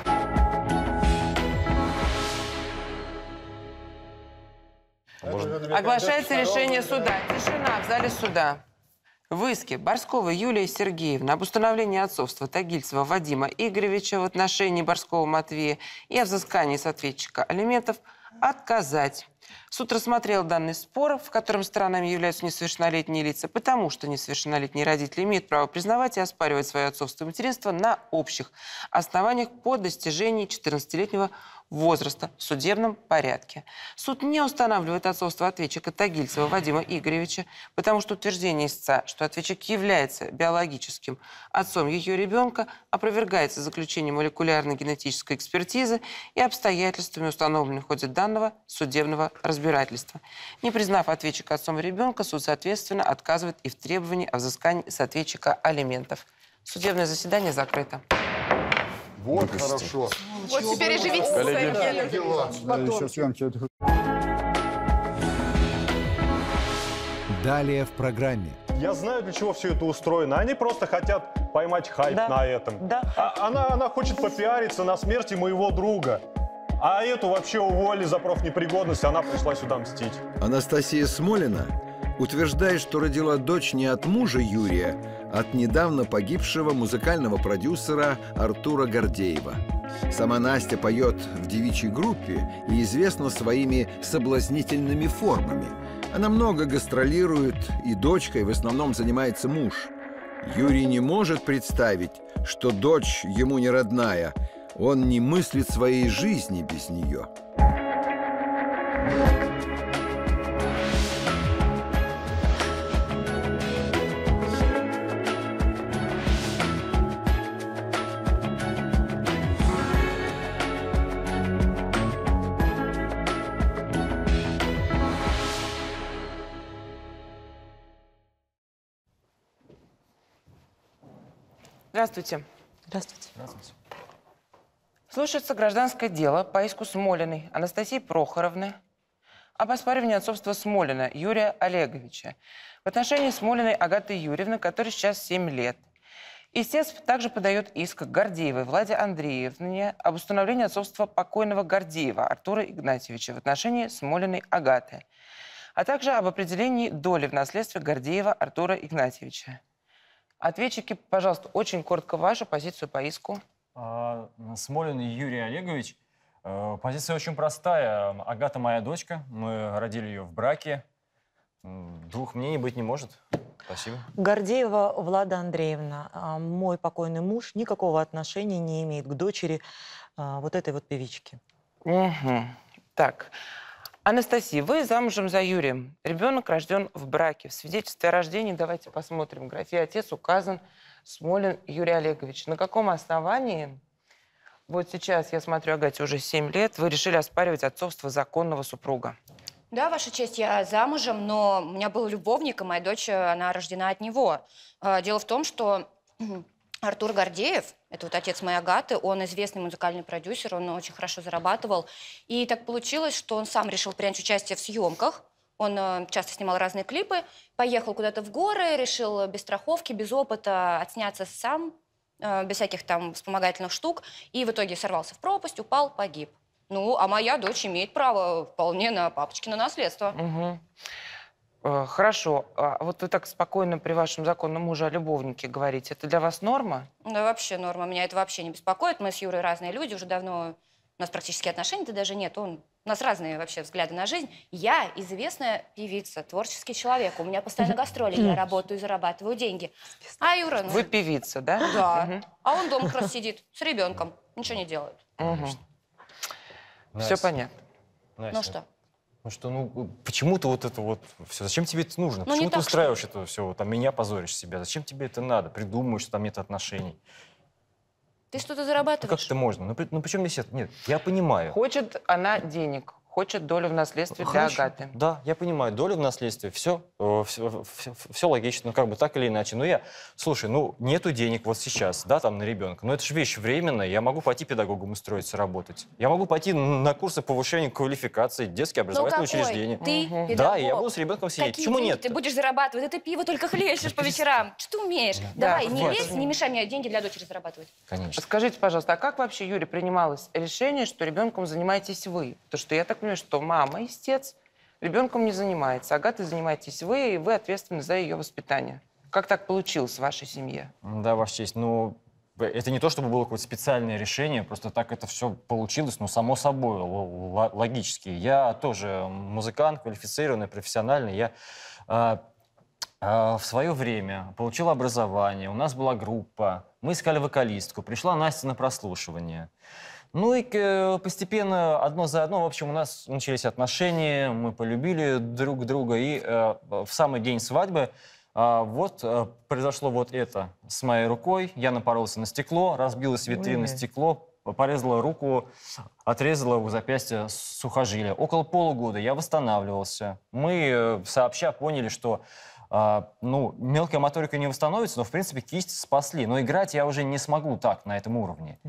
[SPEAKER 6] Оглашается решение суда. Тишина в зале суда. В иске Борскова Юлия Сергеевна об установлении отцовства Тагильцева Вадима Игоревича в отношении Борского Матвея и о взыскании с ответчика алиментов отказать. Суд рассмотрел данный спор, в котором сторонами являются несовершеннолетние лица, потому что несовершеннолетние родители имеют право признавать и оспаривать свое отцовство и материнство на общих основаниях по достижении четырнадцатилетнего возраста в судебном порядке. Суд не устанавливает отцовство ответчика Тагильцева Вадима Игоревича, потому что утверждение истца, что ответчик является биологическим отцом ее ребенка, опровергается заключением молекулярной генетической экспертизы и обстоятельствами, установленными в ходе данного судебного разбирательства. Не признав ответчика отцом ребенка, суд, соответственно, отказывает и в требовании о взыскании с ответчика алиментов. Судебное заседание закрыто.
[SPEAKER 10] Вот хорошо.
[SPEAKER 3] Вот теперь и живите со своим геном.
[SPEAKER 8] Еще съемки.
[SPEAKER 1] Далее в программе.
[SPEAKER 5] Я знаю, для чего все это устроено. Они просто хотят поймать хайп
[SPEAKER 11] Да.
[SPEAKER 5] на этом.
[SPEAKER 11] Да.
[SPEAKER 5] А она, она хочет попиариться на смерти моего друга. А эту вообще уволили за профнепригодность, она пришла сюда мстить.
[SPEAKER 4] Анастасия Смолина утверждает, что родила дочь не от мужа Юрия, а от недавно погибшего музыкального продюсера Артура Гордеева. Сама Настя поет в девичьей группе и известна своими соблазнительными формами. Она много гастролирует, и дочкой в основном занимается муж. Юрий не может представить, что дочь ему не родная. Он не мыслит своей жизни без нее.
[SPEAKER 6] Здравствуйте.
[SPEAKER 2] Здравствуйте.
[SPEAKER 6] Слушается гражданское дело по иску Смолиной Анастасии Прохоровны об оспаривании отцовства Смолина Юрия Олеговича в отношении Смолиной Агаты Юрьевны, которой сейчас семь лет. Истец также подает иск к Гордеевой Владе Андреевне об установлении отцовства покойного Гордеева Артура Игнатьевича в отношении Смолиной Агаты, а также об определении доли в наследстве Гордеева Артура Игнатьевича. Ответчики, пожалуйста, очень коротко вашу позицию по иску.
[SPEAKER 12] А, Смолин Юрий Олегович. э, Позиция очень простая. Агата моя дочка. Мы родили ее в браке. М, Двух мнений быть не может. Спасибо.
[SPEAKER 11] Гордеева Влада Андреевна, а, мой покойный муж, никакого отношения не имеет к дочери а, вот этой вот певички.
[SPEAKER 6] Угу. Так, Анастасия, вы замужем за Юрием. Ребенок рожден в браке. В свидетельстве о рождении, давайте посмотрим, в графе «Отец» указан Смолин Юрий Олегович. На каком основании, вот сейчас, я смотрю, Агате уже семь лет, вы решили оспаривать отцовство законного супруга?
[SPEAKER 13] Да, Ваша честь, я замужем, но у меня был любовник, и моя дочь, она рождена от него. А, Дело в том, что Артур Гордеев, это вот отец моей Агаты, он известный музыкальный продюсер, он очень хорошо зарабатывал. И так получилось, что он сам решил принять участие в съемках. Он э, часто снимал разные клипы, поехал куда-то в горы, решил без страховки, без опыта отсняться сам, э, без всяких там вспомогательных штук. И в итоге сорвался в пропасть, упал, погиб. Ну, а моя дочь имеет право вполне на папочкино наследство.
[SPEAKER 6] Угу. Э, Хорошо. А вот вы так спокойно при вашем законном муже о любовнике говорите. Это для вас норма?
[SPEAKER 13] Да вообще норма. Меня это вообще не беспокоит. Мы с Юрой разные люди, уже давно у нас практически отношений-то даже нет. Он, у нас разные вообще взгляды на жизнь. Я известная певица, творческий человек. У меня постоянно гастроли, я работаю и зарабатываю деньги. А Юра, ну...
[SPEAKER 6] Вы певица, да?
[SPEAKER 13] Да.
[SPEAKER 6] Мгм.
[SPEAKER 13] А он дома как раз сидит с ребенком, ничего не делает.
[SPEAKER 6] Мгм. Все
[SPEAKER 12] Настя,
[SPEAKER 6] понятно.
[SPEAKER 12] Настя,
[SPEAKER 13] Ну что?
[SPEAKER 12] Ну что, ну почему ты вот это вот все? Зачем тебе это нужно?
[SPEAKER 13] Ну, не
[SPEAKER 12] Почему ты
[SPEAKER 13] так,
[SPEAKER 12] устраиваешь это все? Там меня позоришь себя. Зачем тебе это надо? Придумываешь, что там нет отношений.
[SPEAKER 13] Ты что-то
[SPEAKER 12] Ну, как
[SPEAKER 13] зарабатываешь?
[SPEAKER 12] это можно? Ну, при, ну почему здесь это? Нет, я понимаю.
[SPEAKER 6] Хочет она денег, хочет долю в наследстве для
[SPEAKER 12] Хорошо.
[SPEAKER 6] Агаты.
[SPEAKER 12] Да, я понимаю, долю в наследстве, все, все, все, все логично, ну как бы так или иначе. Но я, слушай, ну нету денег вот сейчас, да, там на ребенка, но это же вещь временная, я могу пойти педагогом устроиться работать. Я могу пойти на курсы повышения квалификации, детские образовательные
[SPEAKER 13] какой?
[SPEAKER 12] учреждения.
[SPEAKER 13] Ты
[SPEAKER 12] Угу.
[SPEAKER 13] педагог.
[SPEAKER 12] Да, и я буду с ребенком сидеть.
[SPEAKER 13] Какие
[SPEAKER 12] Почему
[SPEAKER 13] деньги
[SPEAKER 12] нет?
[SPEAKER 13] ты будешь зарабатывать? Да ты пиво только хлещешь по вечерам. Что ты умеешь?
[SPEAKER 6] Да,
[SPEAKER 13] Давай, не
[SPEAKER 6] хватит.
[SPEAKER 13] лезь, не мешай мне деньги для дочери зарабатывать.
[SPEAKER 12] Конечно.
[SPEAKER 6] Скажите, пожалуйста, а как вообще, Юрий, принималось решение, что ребенком занимаетесь вы? Потому что я так понимаю, что мама, истец, ребенком не занимается. Агатой занимаетесь вы, и вы ответственны за ее воспитание. Как так получилось в вашей семье?
[SPEAKER 12] Да, Ваша честь, ну, это не то, чтобы было какое-то специальное решение, просто так это все получилось, ну, само собой, л- логически. Я тоже музыкант, квалифицированный, профессиональный. Я а, а, в свое время получил образование, у нас была группа, мы искали вокалистку, пришла Настя на прослушивание. Ну и э, постепенно, одно за одно, в общем, у нас начались отношения, мы полюбили друг друга, и э, в самый день свадьбы а, вот а, произошло вот это с моей рукой. Я напоролся на стекло, разбилось витринное
[SPEAKER 11] Ой.
[SPEAKER 12] стекло, порезала руку, отрезала у запястья сухожилие. Около полугода я восстанавливался. Мы э, сообща поняли, что а, ну, мелкая моторика не восстановится, но, в принципе, кисть спасли. Но играть я уже не смогу так, на этом уровне.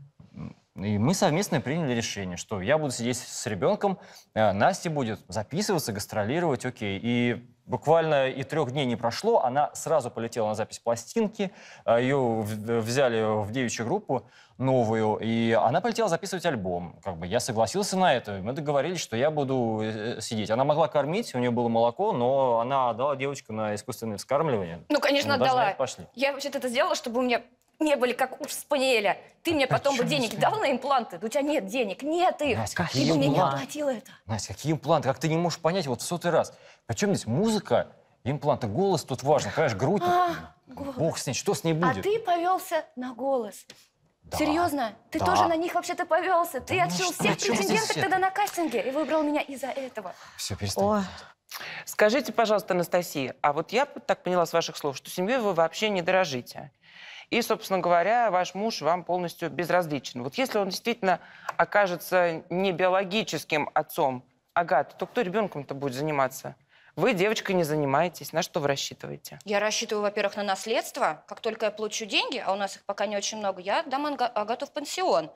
[SPEAKER 12] И мы совместно приняли решение, что я буду сидеть с ребенком, а Настя будет записываться, гастролировать, окей. И буквально и трех дней не прошло, она сразу полетела на запись пластинки, а ее в- взяли в девичью группу новую, и она полетела записывать альбом. Как бы я согласился на это, мы договорились, что я буду э, сидеть. Она могла кормить, у нее было молоко, но она отдала девочку на искусственное вскармливание.
[SPEAKER 13] Ну, конечно,
[SPEAKER 12] Мы даже на
[SPEAKER 13] отдала.
[SPEAKER 12] это пошли.
[SPEAKER 13] Я вообще-то это сделала, чтобы у меня не были как у Спаниеля. Ты мне потом бы денег дал на импланты? У тебя нет денег, нет их.
[SPEAKER 12] Настя,
[SPEAKER 13] Ты
[SPEAKER 12] какие
[SPEAKER 13] бы мне не
[SPEAKER 12] импланты?
[SPEAKER 13] оплатила это.
[SPEAKER 12] Настя, какие импланты? Как ты не можешь понять вот в сотый раз? Причем здесь музыка, импланты, голос тут важно, понимаешь, грудь.
[SPEAKER 13] А,
[SPEAKER 12] Бог с ней, что с ней
[SPEAKER 13] А
[SPEAKER 12] будет?
[SPEAKER 13] ты повелся на голос.
[SPEAKER 12] Да,
[SPEAKER 13] Серьезно? Ты
[SPEAKER 12] да.
[SPEAKER 13] тоже на них вообще-то повелся. Ты
[SPEAKER 12] Да ну
[SPEAKER 13] отшил
[SPEAKER 12] что,
[SPEAKER 13] всех
[SPEAKER 12] при чем здесь
[SPEAKER 13] претенденток
[SPEAKER 12] это?
[SPEAKER 13] тогда на кастинге и выбрал меня из-за этого.
[SPEAKER 12] Все, перестань.
[SPEAKER 11] Ой.
[SPEAKER 6] Скажите, пожалуйста, Анастасия, а вот я так поняла с ваших слов, что семьей вы вообще не дорожите. И, собственно говоря, ваш муж вам полностью безразличен. Вот если он действительно окажется не биологическим отцом Агаты, то кто ребенком-то будет заниматься? Вы девочкой не занимаетесь. На что вы рассчитываете?
[SPEAKER 13] Я рассчитываю, во-первых, на наследство. Как только я получу деньги, а у нас их пока не очень много, я дам Ага- Агату в пансион.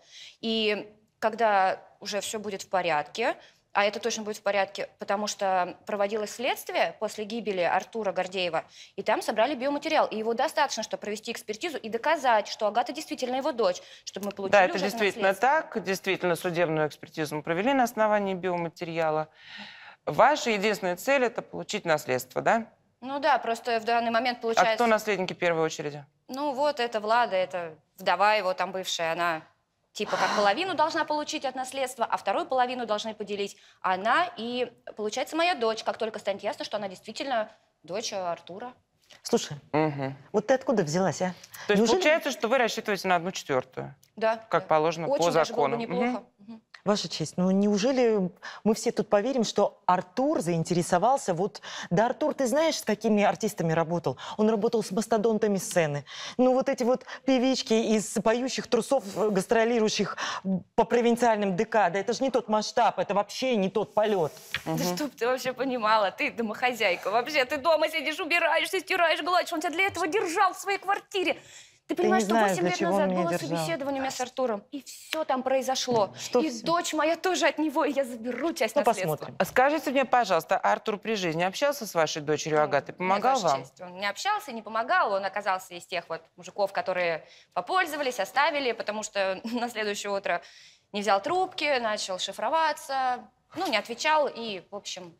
[SPEAKER 13] И когда уже все будет в порядке, а это точно будет в порядке, потому что проводилось следствие после гибели Артура Гордеева, и там собрали биоматериал. И его достаточно, чтобы провести экспертизу и доказать, что Агата действительно его дочь, чтобы мы получили
[SPEAKER 6] Да, это
[SPEAKER 13] уже
[SPEAKER 6] действительно
[SPEAKER 13] наследство.
[SPEAKER 6] так. Действительно, судебную экспертизу мы провели на основании биоматериала. Ваша единственная цель – это получить наследство, да?
[SPEAKER 13] Ну да, просто в данный момент
[SPEAKER 6] А
[SPEAKER 13] получается...
[SPEAKER 6] кто наследники в первой очереди?
[SPEAKER 13] Ну вот, это Влада, это вдова его там бывшая, она типа как половину должна получить от наследства, а вторую половину должны поделить она и, получается, моя дочь, как только станет ясно, что она действительно дочь Артура.
[SPEAKER 11] Слушай,
[SPEAKER 6] Угу.
[SPEAKER 11] вот ты откуда взялась, а?
[SPEAKER 6] То есть
[SPEAKER 11] Неужели-
[SPEAKER 6] получается, что вы рассчитываете на одну четвертую,
[SPEAKER 13] Да.
[SPEAKER 6] как
[SPEAKER 13] да.
[SPEAKER 6] положено
[SPEAKER 13] Очень
[SPEAKER 6] по
[SPEAKER 13] даже было бы
[SPEAKER 6] закону.
[SPEAKER 13] неплохо.
[SPEAKER 6] Мгм.
[SPEAKER 13] Мгм.
[SPEAKER 11] Ваша честь, ну неужели мы все тут поверим, что Артур заинтересовался? Вот, да, Артур, ты знаешь, с какими артистами работал? Он работал с мастодонтами сцены. Ну вот эти вот певички из поющих трусов, э, гастролирующих по провинциальным ДК, да это же не тот масштаб, это вообще не тот полет.
[SPEAKER 13] Да чтоб ты вообще понимала, ты домохозяйка. Вообще, ты дома сидишь, убираешься, стираешь, гладишь. Он тебя для этого держал в своей квартире. Ты
[SPEAKER 11] Ты
[SPEAKER 13] понимаешь,
[SPEAKER 11] не
[SPEAKER 13] что
[SPEAKER 11] знаешь,
[SPEAKER 13] восемь
[SPEAKER 11] для
[SPEAKER 13] лет
[SPEAKER 11] чего он
[SPEAKER 13] назад
[SPEAKER 11] меня
[SPEAKER 13] было
[SPEAKER 11] держал.
[SPEAKER 13] собеседование у меня с Артуром, и все там произошло.
[SPEAKER 11] Что
[SPEAKER 13] и
[SPEAKER 11] всё?
[SPEAKER 13] дочь моя тоже от него, и я заберу часть
[SPEAKER 11] Ну,
[SPEAKER 13] наследства.
[SPEAKER 11] посмотрим.
[SPEAKER 6] А скажите мне, пожалуйста, Артур при жизни общался с вашей дочерью Агатой? Помогал
[SPEAKER 13] Нет, Ваша
[SPEAKER 6] вам?
[SPEAKER 13] честь, он не общался, не помогал. Он оказался из тех вот мужиков, которые попользовались, оставили, потому что на следующее утро не взял трубки, начал шифроваться, ну, не отвечал, и, в общем,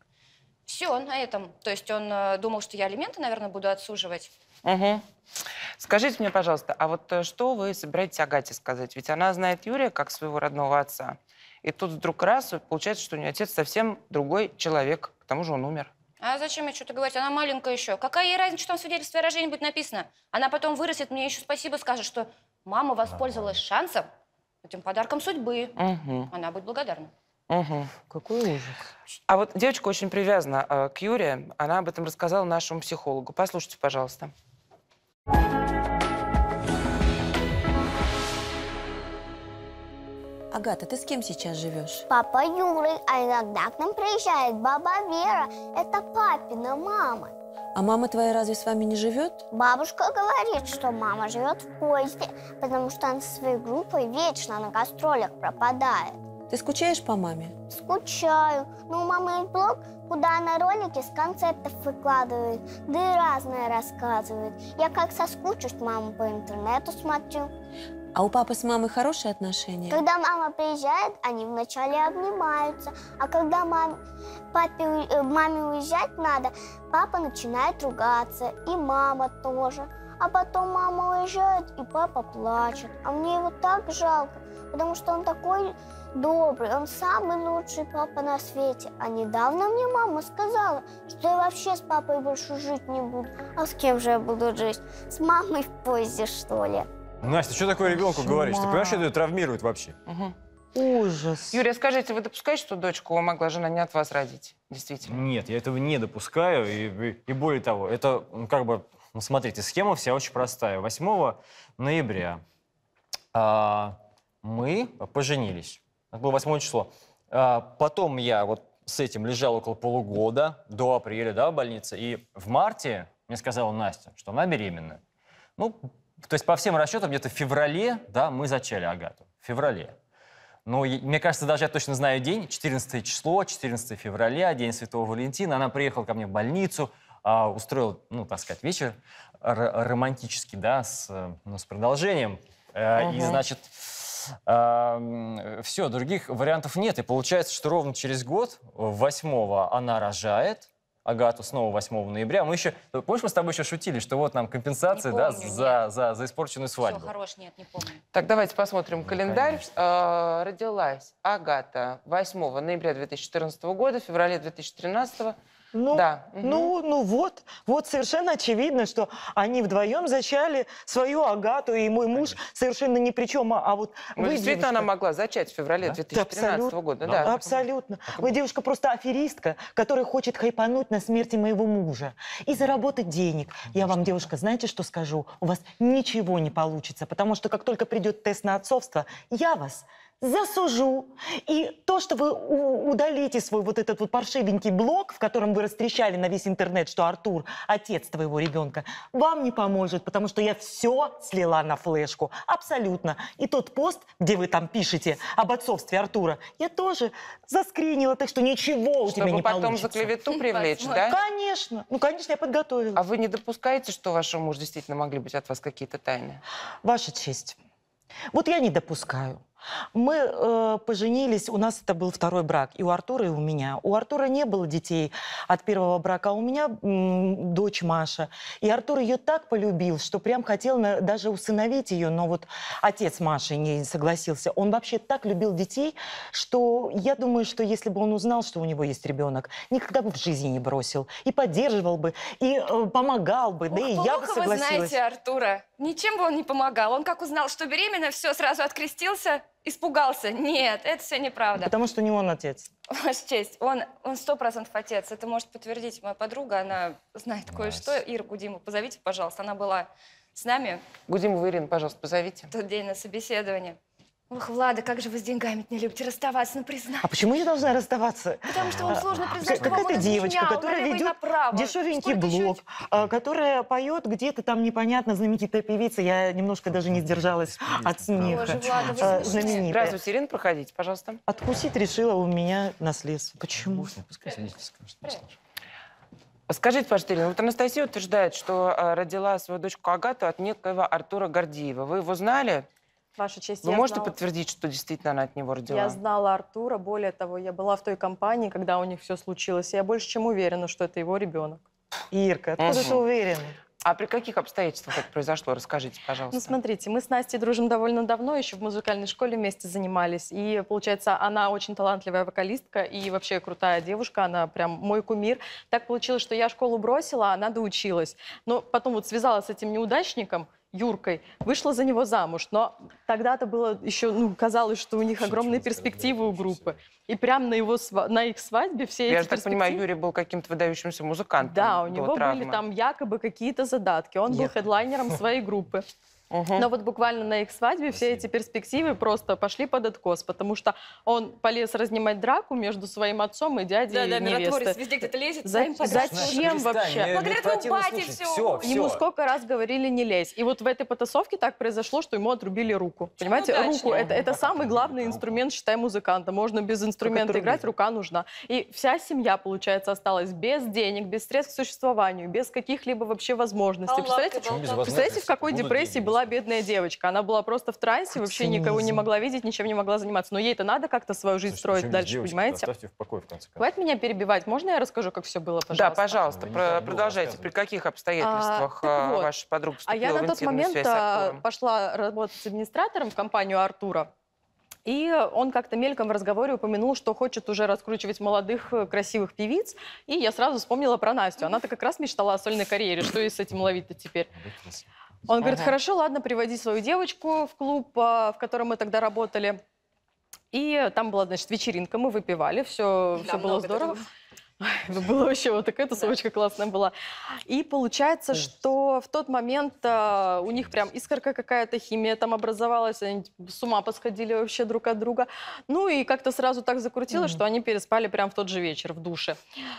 [SPEAKER 13] все на этом. То есть он э, думал, что я алименты, наверное, буду отсуживать.
[SPEAKER 6] Угу. Скажите мне, пожалуйста, а вот э, что вы собираетесь Агате сказать? Ведь она знает Юрия как своего родного отца. И тут вдруг раз, и получается, что у нее отец совсем другой человек. К тому же он умер.
[SPEAKER 13] А зачем ей что-то говорить? Она маленькая еще. Какая ей разница, что там в свидетельстве о рождении будет написано? Она потом вырастет, мне еще спасибо скажет, что мама воспользовалась шансом, этим подарком судьбы.
[SPEAKER 6] Угу.
[SPEAKER 13] Она будет благодарна.
[SPEAKER 6] Угу.
[SPEAKER 11] Какой ужас.
[SPEAKER 6] А вот девочка очень привязана э, к Юре. Она об этом рассказала нашему психологу. Послушайте, пожалуйста.
[SPEAKER 14] Агата, ты с кем сейчас живешь?
[SPEAKER 15] Папа Юрой, а иногда к нам приезжает баба Вера. Это папина мама.
[SPEAKER 14] А мама твоя разве с вами не живет?
[SPEAKER 15] Бабушка говорит, что мама живет в поезде, потому что она со своей группой вечно на гастролях пропадает.
[SPEAKER 14] Ты скучаешь по маме?
[SPEAKER 15] Скучаю. Но у мамы есть блог, куда она ролики с концертов выкладывает, да и разное рассказывает. Я как соскучусь, маму по интернету смотрю.
[SPEAKER 14] А у папы с мамой хорошие отношения?
[SPEAKER 15] Когда мама приезжает, они вначале обнимаются, а когда маме, папе, маме уезжать надо, папа начинает ругаться, и мама тоже. А потом мама уезжает, и папа плачет. А мне его так жалко, потому что он такой добрый, он самый лучший папа на свете. А недавно мне мама сказала, что я вообще с папой больше жить не буду. А с кем же я буду жить? С мамой в поезде, что ли?
[SPEAKER 12] Настя, что такое ребенку говоришь? Ты понимаешь, что это травмирует вообще?
[SPEAKER 6] Угу.
[SPEAKER 11] Ужас.
[SPEAKER 6] Юрий, скажите, вы допускаете, что дочку могла жена не от вас родить? Действительно.
[SPEAKER 12] Нет, я этого не допускаю. И, и, и более того, это ну, как бы, ну, смотрите, схема вся очень простая. восьмого ноября а, мы поженились. Это было восьмое число. А, потом я вот с этим лежал около полугода, до апреля, да, в больнице. И в марте мне сказала Настя, что она беременна. Ну, то есть по всем расчетам где-то в феврале, да, мы зачали Агату. В феврале. Но мне кажется, даже я точно знаю день, четырнадцатое число, четырнадцатое февраля, день Святого Валентина. Она приехала ко мне в больницу, а, устроила, ну, так сказать, вечер романтический, да, с, ну, с продолжением. Uh-huh. И, значит, э, все, других вариантов нет. И получается, что ровно через год, восьмого, она рожает Агату, снова восьмого ноября. Мы еще, помнишь, мы с тобой еще шутили, что вот нам компенсация,
[SPEAKER 13] помню,
[SPEAKER 12] да, за, за, за испорченную свадьбу.
[SPEAKER 13] Все, хорош, нет, не помню.
[SPEAKER 6] Так, давайте посмотрим
[SPEAKER 12] Ну,
[SPEAKER 6] календарь. Э, родилась Агата восьмого ноября две тысячи четырнадцатого года, в феврале две тысячи тринадцатого.
[SPEAKER 11] Ну,
[SPEAKER 6] да.
[SPEAKER 11] ну, ну вот, вот совершенно очевидно, что они вдвоем зачали свою Агату, и мой муж совершенно ни при чем. А, а вот
[SPEAKER 6] Ну,
[SPEAKER 11] вы,
[SPEAKER 6] действительно,
[SPEAKER 11] девушка,
[SPEAKER 6] она могла зачать в феврале две тысячи тринадцатого года.
[SPEAKER 11] Да,
[SPEAKER 6] Да.
[SPEAKER 11] абсолютно. Вы, девушка, просто аферистка, которая хочет хайпануть на смерти моего мужа и заработать денег. Я вам, девушка, знаете, что скажу? У вас ничего не получится, потому что как только придет тест на отцовство, я вас засужу. И то, что вы удалите свой вот этот вот паршивенький блог, в котором вы растрещали на весь интернет, что Артур – отец твоего ребенка, вам не поможет, потому что я все слила на флешку. Абсолютно. И тот пост, где вы там пишете об отцовстве Артура, я тоже заскринила, так что ничего у тебя не получится.
[SPEAKER 6] Чтобы потом за клевету привлечь, да?
[SPEAKER 11] Конечно. Ну, конечно, я подготовилась.
[SPEAKER 6] А вы не допускаете, что вашему мужу действительно могли быть от вас какие-то тайны?
[SPEAKER 11] Ваша честь. Вот я не допускаю. Мы э, поженились, у нас это был второй брак, и у Артура, и у меня. У Артура не было детей от первого брака, а у меня м, дочь Маша. И Артур ее так полюбил, что прям хотел на, даже усыновить ее, но вот отец Маши не согласился. Он вообще так любил детей, что я думаю, что если бы он узнал, что у него есть ребенок, никогда бы в жизни не бросил. И поддерживал бы, и э, помогал бы,
[SPEAKER 13] Ох,
[SPEAKER 11] да и я бы
[SPEAKER 13] плохо
[SPEAKER 11] согласилась.
[SPEAKER 13] вы знаете Артура. Ничем бы он не помогал. Он как узнал, что беременна, все, сразу открестился, испугался. Нет, это все неправда.
[SPEAKER 11] Потому что не он отец.
[SPEAKER 13] Ваша честь, он он сто процентов отец. Это может подтвердить моя подруга. Она знает кое-что. Ира Гудиму, позовите, пожалуйста. Она была с нами.
[SPEAKER 6] Гудимову Ирину, пожалуйста, позовите.
[SPEAKER 13] В тот день на собеседовании. Ох, Влада, как же вы с деньгами не любите расставаться, ну признай.
[SPEAKER 11] А почему я должна расставаться?
[SPEAKER 13] Потому что вам сложно признать, что вам
[SPEAKER 11] Какая-то
[SPEAKER 13] он
[SPEAKER 11] девочка,
[SPEAKER 13] изменял
[SPEAKER 11] которая
[SPEAKER 13] налево и
[SPEAKER 11] ведет
[SPEAKER 13] направо.
[SPEAKER 11] дешевенький
[SPEAKER 13] Сколько
[SPEAKER 11] блог,
[SPEAKER 13] еще-
[SPEAKER 11] а, которая поет где-то там непонятно, знаменитая певица. Я немножко даже не сдержалась от смеха.
[SPEAKER 13] Боже, Влада, вы
[SPEAKER 11] А,
[SPEAKER 13] смешные.
[SPEAKER 11] знаменитая.
[SPEAKER 6] Здравствуйте, Ирина, проходите, пожалуйста.
[SPEAKER 11] Откусить решила у меня наследство. Почему?
[SPEAKER 6] Скажите, пожалуйста, Ирина, вот Анастасия утверждает, что э, родила свою дочку Агату от некоего Артура Гордеева. Вы его знали?
[SPEAKER 16] Ваша честь,
[SPEAKER 6] Вы
[SPEAKER 16] я
[SPEAKER 6] можете
[SPEAKER 16] знала-
[SPEAKER 6] подтвердить, что действительно она от него родила?
[SPEAKER 16] Я знала Артура, более того, я была в той компании, когда у них все случилось. И я больше чем уверена, что это его ребенок.
[SPEAKER 11] Ирка, откуда ты уверена?
[SPEAKER 6] А при каких обстоятельствах это произошло? Расскажите, пожалуйста.
[SPEAKER 16] Ну, смотрите, мы с Настей дружим довольно давно, еще в музыкальной школе вместе занимались. И, получается, она очень талантливая вокалистка и вообще крутая девушка, она прям мой кумир. Так получилось, что я школу бросила, а она доучилась. Но потом вот связалась с этим неудачником, Юркой, вышла за него замуж. Но тогда-то было еще, ну, казалось, что у них огромные перспективы у группы. И прям на, его, сва- на их свадьбе все эти
[SPEAKER 6] Я же так понимаю,
[SPEAKER 16] перспективы-
[SPEAKER 6] Юрий был каким-то выдающимся музыкантом.
[SPEAKER 16] Да, у
[SPEAKER 6] до
[SPEAKER 16] него
[SPEAKER 6] травмы.
[SPEAKER 16] были там якобы какие-то задатки. Он был
[SPEAKER 6] Якобы.
[SPEAKER 16] хедлайнером своей группы. Угу. Но вот буквально на их свадьбе все эти перспективы просто пошли под откос, потому что он полез разнимать драку между своим отцом и дядей
[SPEAKER 13] Да, да,
[SPEAKER 16] невесты.
[SPEAKER 13] миротворец, везде где-то лезет,
[SPEAKER 16] За-
[SPEAKER 13] сами подраться.
[SPEAKER 16] Зачем вообще?
[SPEAKER 13] Ну, говорят, вы у бати все.
[SPEAKER 16] Ему сколько раз говорили не лезь. И вот в этой потасовке так произошло, что ему отрубили руку. Понимаете,
[SPEAKER 13] удачно.
[SPEAKER 16] руку это, это самый главный инструмент, считай, музыканта. Можно без инструмента играть, рука нужна. И вся семья, получается, осталась без денег, без средств к существованию, без каких-либо вообще возможностей. Представляете, представляете, в какой депрессии была бедная девочка? Она была просто в трансе, вообще никого не могла видеть, ничем не могла заниматься. Но ей-то надо как-то свою жизнь строить дальше, понимаете?
[SPEAKER 12] Оставьте в покое, в конце концов.
[SPEAKER 16] Хватит меня перебивать. Можно я расскажу, как все было, пожалуйста?
[SPEAKER 6] Да, пожалуйста, про- продолжайте. При каких обстоятельствах
[SPEAKER 16] А, так
[SPEAKER 6] а,
[SPEAKER 16] вот.
[SPEAKER 6] ваша подруга
[SPEAKER 16] А
[SPEAKER 6] вступила
[SPEAKER 16] я
[SPEAKER 6] в
[SPEAKER 16] на тот
[SPEAKER 6] интимную
[SPEAKER 16] момент
[SPEAKER 6] связь с
[SPEAKER 16] а,
[SPEAKER 6] Артуром?
[SPEAKER 16] пошла работать с администратором в компанию Артура. И он как-то мельком в разговоре упомянул, что хочет уже раскручивать молодых э, красивых певиц. И я сразу вспомнила про Настю. Она-то как раз мечтала о сольной карьере. Что ей с этим ловить-то теперь? Он говорит,
[SPEAKER 6] Ага.
[SPEAKER 16] хорошо, ладно, приводи свою девочку в клуб, а, в котором мы тогда работали. И там была, значит, вечеринка, мы выпивали, все,
[SPEAKER 13] Да,
[SPEAKER 16] все было
[SPEAKER 13] много
[SPEAKER 16] здорово.
[SPEAKER 13] такого.
[SPEAKER 16] Это было вообще вот такая тусовочка классная была. И получается, что в тот момент а, у них прям искорка какая-то, химия там образовалась, они с ума посходили вообще друг от друга. Ну и как-то сразу так закрутилось, что они переспали прям в тот же вечер в душе.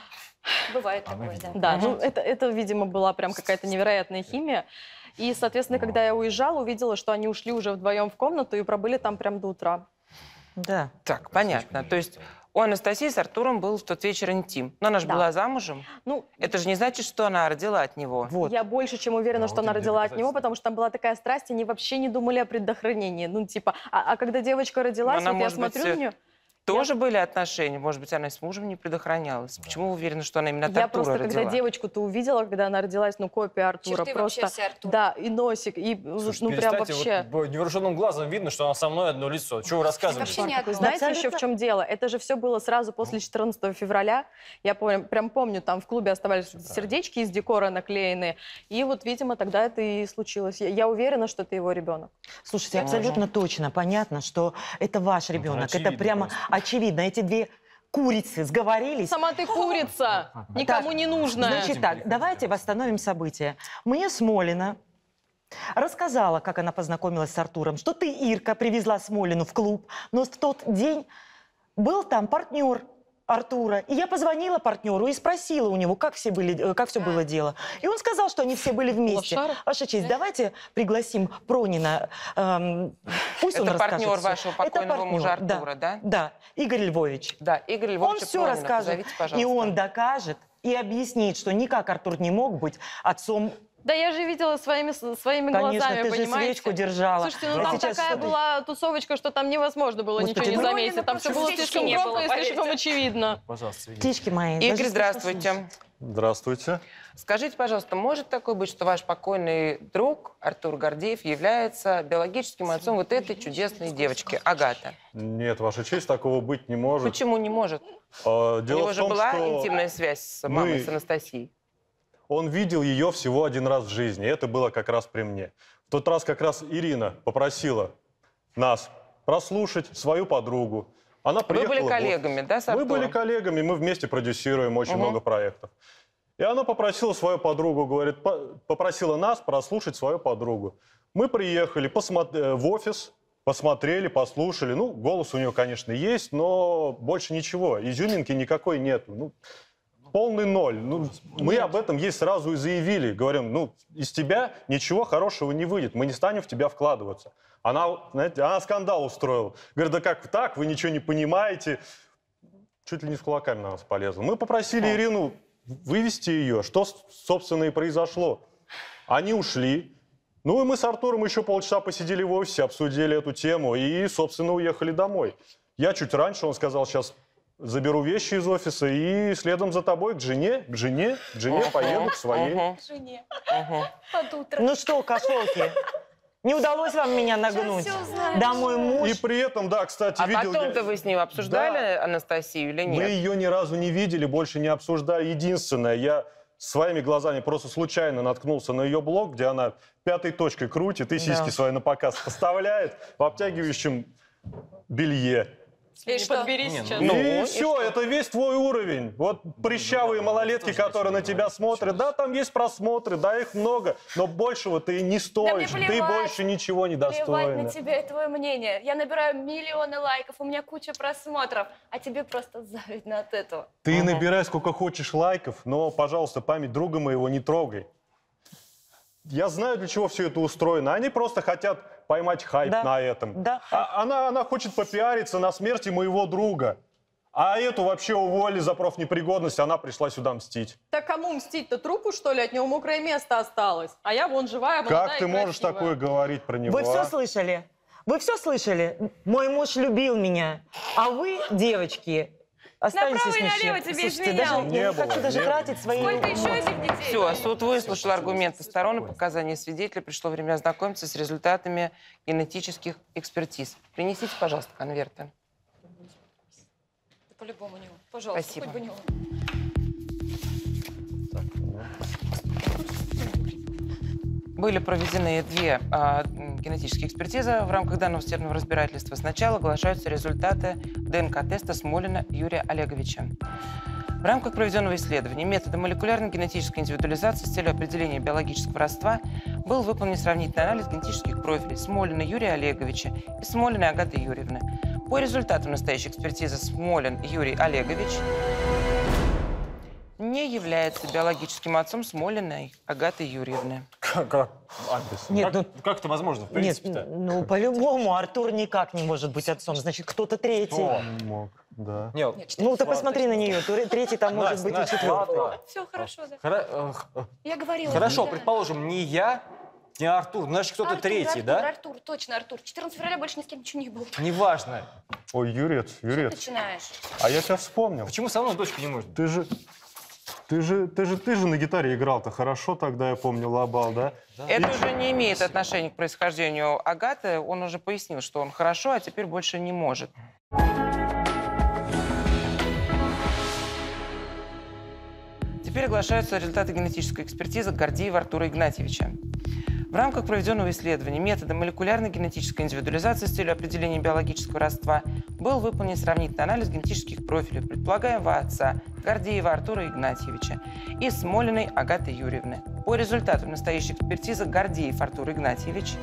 [SPEAKER 13] Бывает такое, да.
[SPEAKER 16] Да, ну это, это, видимо, была прям какая-то невероятная химия. И, соответственно, когда я уезжала, увидела, что они ушли уже вдвоем в комнату и пробыли там прям до утра.
[SPEAKER 11] Да.
[SPEAKER 6] Так, понятно. То есть у Анастасии с Артуром был в тот вечер интим. Но она же
[SPEAKER 16] Да.
[SPEAKER 6] была замужем.
[SPEAKER 16] Ну,
[SPEAKER 6] это же не значит, что она родила от него.
[SPEAKER 16] Я больше чем уверена,
[SPEAKER 6] А
[SPEAKER 16] что
[SPEAKER 6] вот
[SPEAKER 16] она
[SPEAKER 6] и где
[SPEAKER 16] родила от него, потому что там была такая страсть, они вообще не думали о предохранении. Ну, типа, а, а когда девочка родилась,
[SPEAKER 6] Она,
[SPEAKER 16] вот я
[SPEAKER 6] может быть,
[SPEAKER 16] смотрю на нее...
[SPEAKER 6] Тоже были отношения? Может быть, она с мужем не предохранялась? Почему вы уверены, что она именно от
[SPEAKER 16] Я
[SPEAKER 6] Артура
[SPEAKER 16] просто,
[SPEAKER 6] родила?
[SPEAKER 16] когда девочку-то увидела, когда она родилась, ну, копия Артура.
[SPEAKER 13] Черты
[SPEAKER 16] просто,
[SPEAKER 13] вообще все Артура.
[SPEAKER 16] Да, и носик, и
[SPEAKER 12] Слушайте,
[SPEAKER 16] ну, прям
[SPEAKER 12] перестаньте,
[SPEAKER 16] вообще...
[SPEAKER 12] вот невооруженным глазом видно, что она со мной одно лицо. Чего вы рассказываете?
[SPEAKER 16] Вы знаете еще в чем дело? Это же все было сразу после четырнадцатого февраля. Я помню, прям помню, там в клубе оставались сердечки из декора наклеенные. И вот, видимо, тогда это и случилось. Я, я уверена, что это его ребенок.
[SPEAKER 11] Слушайте, абсолютно точно понятно, что это ваш ребенок. Это
[SPEAKER 16] очевидно
[SPEAKER 11] прямо очевидно. Эти две курицы сговорились.
[SPEAKER 16] Сама ты курица, никому
[SPEAKER 11] Так,
[SPEAKER 16] не нужная.
[SPEAKER 11] Значит так, давайте восстановим события. Мне Смолина рассказала, как она познакомилась с Артуром, что ты, Ирка, привезла Смолину в клуб, но в тот день был там партнер Артура. И я позвонила партнеру и спросила у него, как все, были, как все было дело. И он сказал, что они все были вместе.
[SPEAKER 16] Лошара?
[SPEAKER 11] Ваша честь, давайте пригласим Пронина. Эм, пусть он
[SPEAKER 6] Это
[SPEAKER 11] расскажет
[SPEAKER 6] партнер
[SPEAKER 11] всё.
[SPEAKER 6] вашего
[SPEAKER 11] Это
[SPEAKER 6] покойного
[SPEAKER 11] партнер,
[SPEAKER 6] мужа Артура, да?
[SPEAKER 11] Да, Игорь Львович.
[SPEAKER 6] Да, Игорь
[SPEAKER 11] Он
[SPEAKER 6] Львович
[SPEAKER 11] все
[SPEAKER 6] Пронина.
[SPEAKER 11] расскажет.
[SPEAKER 6] Позовите,
[SPEAKER 11] И
[SPEAKER 6] пожалуйста.
[SPEAKER 11] он докажет и объяснит, что никак Артур не мог быть отцом.
[SPEAKER 16] Да я же видела своими, своими
[SPEAKER 11] Конечно,
[SPEAKER 16] глазами,
[SPEAKER 11] ты же
[SPEAKER 16] понимаете?
[SPEAKER 11] свечку держала.
[SPEAKER 16] Слушайте, ну
[SPEAKER 11] А
[SPEAKER 16] там
[SPEAKER 11] сейчас
[SPEAKER 16] такая
[SPEAKER 11] что ты-
[SPEAKER 16] была тусовочка, что там невозможно было
[SPEAKER 11] Господи,
[SPEAKER 16] ничего не
[SPEAKER 11] ну,
[SPEAKER 16] заметить. Там все было
[SPEAKER 13] свечки
[SPEAKER 16] слишком
[SPEAKER 13] не
[SPEAKER 16] громко
[SPEAKER 13] было,
[SPEAKER 16] и слишком
[SPEAKER 13] поверьте.
[SPEAKER 16] очевидно.
[SPEAKER 12] Пожалуйста,
[SPEAKER 11] Птички мои.
[SPEAKER 6] Игорь,
[SPEAKER 11] даже
[SPEAKER 6] здравствуйте.
[SPEAKER 5] Здравствуйте.
[SPEAKER 6] Скажите, пожалуйста, может такое быть, что ваш покойный друг Артур Гордеев является биологическим отцом вот этой чудесной девочки, Агаты?
[SPEAKER 5] Нет, Ваша честь, такого быть не может.
[SPEAKER 6] Почему не может?
[SPEAKER 5] А,
[SPEAKER 6] У
[SPEAKER 5] Дело
[SPEAKER 6] него
[SPEAKER 5] в
[SPEAKER 6] же
[SPEAKER 5] том,
[SPEAKER 6] была
[SPEAKER 5] что
[SPEAKER 6] интимная связь с мамой,
[SPEAKER 5] мы-
[SPEAKER 6] с Анастасией.
[SPEAKER 5] он видел ее всего один раз в жизни. и Это было как раз при мне. В тот раз как раз Ирина попросила нас прослушать свою подругу. Она
[SPEAKER 6] Вы
[SPEAKER 5] приехала
[SPEAKER 6] были
[SPEAKER 5] в
[SPEAKER 6] коллегами,
[SPEAKER 5] офис.
[SPEAKER 6] да, с
[SPEAKER 5] Мы
[SPEAKER 6] Артуром?
[SPEAKER 5] были коллегами, мы вместе продюсируем очень
[SPEAKER 6] Мгм.
[SPEAKER 5] много проектов. И она попросила свою подругу, говорит, по- попросила нас прослушать свою подругу. Мы приехали посмо- э, в офис, посмотрели, послушали. Ну, голос у нее, конечно, есть, но больше ничего. Изюминки никакой нету. Ну, полный ноль. Ну, мы об этом ей сразу и заявили. Говорим, ну, из тебя ничего хорошего не выйдет. Мы не станем в тебя вкладываться. Она, знаете, она скандал устроила. Говорит, да как так, вы ничего не понимаете. Чуть ли не с кулаками на нас полезла. Мы попросили Ирину вывести ее. Что, собственно, и произошло. Они ушли. Ну и мы с Артуром еще полчаса посидели в офисе, обсудили эту тему и, собственно, уехали домой. Я чуть раньше, он сказал, сейчас заберу вещи из офиса и следом за тобой к жене, к жене, к жене поеду к своей.
[SPEAKER 13] Жене. Под утро.
[SPEAKER 11] Ну что, кошелки, не удалось вам меня нагнуть?
[SPEAKER 13] всё узнаем.
[SPEAKER 11] Да, мой муж.
[SPEAKER 5] И при этом, да, кстати,
[SPEAKER 6] А
[SPEAKER 5] видел
[SPEAKER 6] потом-то
[SPEAKER 5] я...
[SPEAKER 6] вы с ним обсуждали Анастасию или
[SPEAKER 5] Мы
[SPEAKER 6] нет?
[SPEAKER 5] ее ни разу не видели, больше не обсуждали. Единственное, я своими глазами просто случайно наткнулся на ее блог, где она пятой точкой крутит и сиськи
[SPEAKER 11] Да.
[SPEAKER 5] свои на показ поставляет в обтягивающем белье.
[SPEAKER 16] И что? Подбери
[SPEAKER 7] Не, ну,
[SPEAKER 16] сейчас.
[SPEAKER 5] Ну,
[SPEAKER 16] Ну,
[SPEAKER 5] и все,
[SPEAKER 16] что?
[SPEAKER 5] это весь твой уровень. Вот прыщавые малолетки, которые на тебя смотрят, да, там есть просмотры, да, их много, но большего ты не стоишь, ты
[SPEAKER 17] плевать.
[SPEAKER 5] больше ничего не
[SPEAKER 17] Плевать
[SPEAKER 5] достойна.
[SPEAKER 17] на тебя и твое мнение. Я набираю миллионы лайков, у меня куча просмотров, а тебе просто завидно от этого.
[SPEAKER 5] Ты
[SPEAKER 6] Ага.
[SPEAKER 5] набирай сколько хочешь лайков, но, пожалуйста, память друга моего не трогай. Я знаю, для чего все это устроено. Они просто хотят поймать хайп
[SPEAKER 11] Да.
[SPEAKER 5] на этом.
[SPEAKER 11] Да.
[SPEAKER 5] А, она, она хочет попиариться на смерти моего друга. А эту вообще уволили за профнепригодность, она пришла сюда мстить.
[SPEAKER 16] Так кому мстить-то? Трупу, что ли? От него мокрое место осталось. А я вон живая, молодая
[SPEAKER 5] Как ты
[SPEAKER 16] и
[SPEAKER 5] можешь
[SPEAKER 16] красивая.
[SPEAKER 5] такое говорить про него?
[SPEAKER 11] Вы все
[SPEAKER 5] а?
[SPEAKER 11] слышали? Вы все слышали? Мой муж любил меня. А вы, девочки, останьтесь
[SPEAKER 17] Направо и
[SPEAKER 11] с ним.
[SPEAKER 17] налево тебе
[SPEAKER 11] Слушайте,
[SPEAKER 17] изменял.
[SPEAKER 11] даже,
[SPEAKER 5] Не
[SPEAKER 11] я не
[SPEAKER 5] было,
[SPEAKER 11] хочу даже
[SPEAKER 5] не
[SPEAKER 11] тратить свои...
[SPEAKER 17] Сколько еще этих детей?
[SPEAKER 6] Все, суд выслушал аргументы сторон и показания свидетелей. Пришло время ознакомиться с результатами генетических экспертиз. Принесите, пожалуйста, конверты.
[SPEAKER 17] По-любому него. Пожалуйста,
[SPEAKER 6] Спасибо.
[SPEAKER 17] хоть бы него.
[SPEAKER 6] Были проведены две а, генетические экспертизы. В рамках данного судебного разбирательства сначала оглашаются результаты ДНК-теста Смолина Юрия Олеговича. В рамках проведенного исследования методом молекулярно-генетической индивидуализации с целью определения биологического родства был выполнен сравнительный анализ генетических профилей Смолина Юрия Олеговича и Смолиной Агаты Юрьевны. По результатам настоящей экспертизы Смолин Юрий Олегович не является биологическим отцом Смолиной Агаты Юрьевны.
[SPEAKER 12] Как, как,
[SPEAKER 11] Нет,
[SPEAKER 12] как, как это возможно, в
[SPEAKER 11] Нет,
[SPEAKER 12] принципе-то?
[SPEAKER 11] ну, по-любому, Артур никак не может быть отцом. Значит, кто-то третий.
[SPEAKER 12] Кто?
[SPEAKER 5] Мог, да.
[SPEAKER 12] Не,
[SPEAKER 11] Ну, ты посмотри на нее. Туре- Третий там может
[SPEAKER 12] Настя,
[SPEAKER 11] быть и
[SPEAKER 12] Настя,
[SPEAKER 11] четвертый.
[SPEAKER 12] ладно.
[SPEAKER 17] Все хорошо, да.
[SPEAKER 12] Хоро- э, э,
[SPEAKER 17] Я говорила.
[SPEAKER 12] Хорошо,
[SPEAKER 17] да.
[SPEAKER 12] предположим, не я, не Артур, значит, кто-то
[SPEAKER 17] Артур,
[SPEAKER 12] третий,
[SPEAKER 17] Артур,
[SPEAKER 12] да?
[SPEAKER 17] Артур, точно Артур. четырнадцатого февраля больше ни с кем ничего не было.
[SPEAKER 12] Неважно.
[SPEAKER 5] Ой, Юрец, Юрец,
[SPEAKER 17] Начинаешь.
[SPEAKER 5] а я тебя вспомнил.
[SPEAKER 12] Почему со мной дочка не может?
[SPEAKER 5] Ты же, ты же, ты же, ты же на гитаре играл-то хорошо тогда, я помню, лабал, да?
[SPEAKER 6] Это уже не имеет отношения к происхождению Агаты. Он уже пояснил, что он хорошо, а теперь больше не может. Теперь оглашаются результаты генетической экспертизы Гордеева Артура Игнатьевича. В рамках проведенного исследования методом молекулярно-генетической индивидуализации с целью определения биологического родства был выполнен сравнительный анализ генетических профилей предполагаемого отца Гордеева Артура Игнатьевича и Смолиной Агаты Юрьевны. По результатам настоящей экспертизы Гордеев Артур Игнатьевич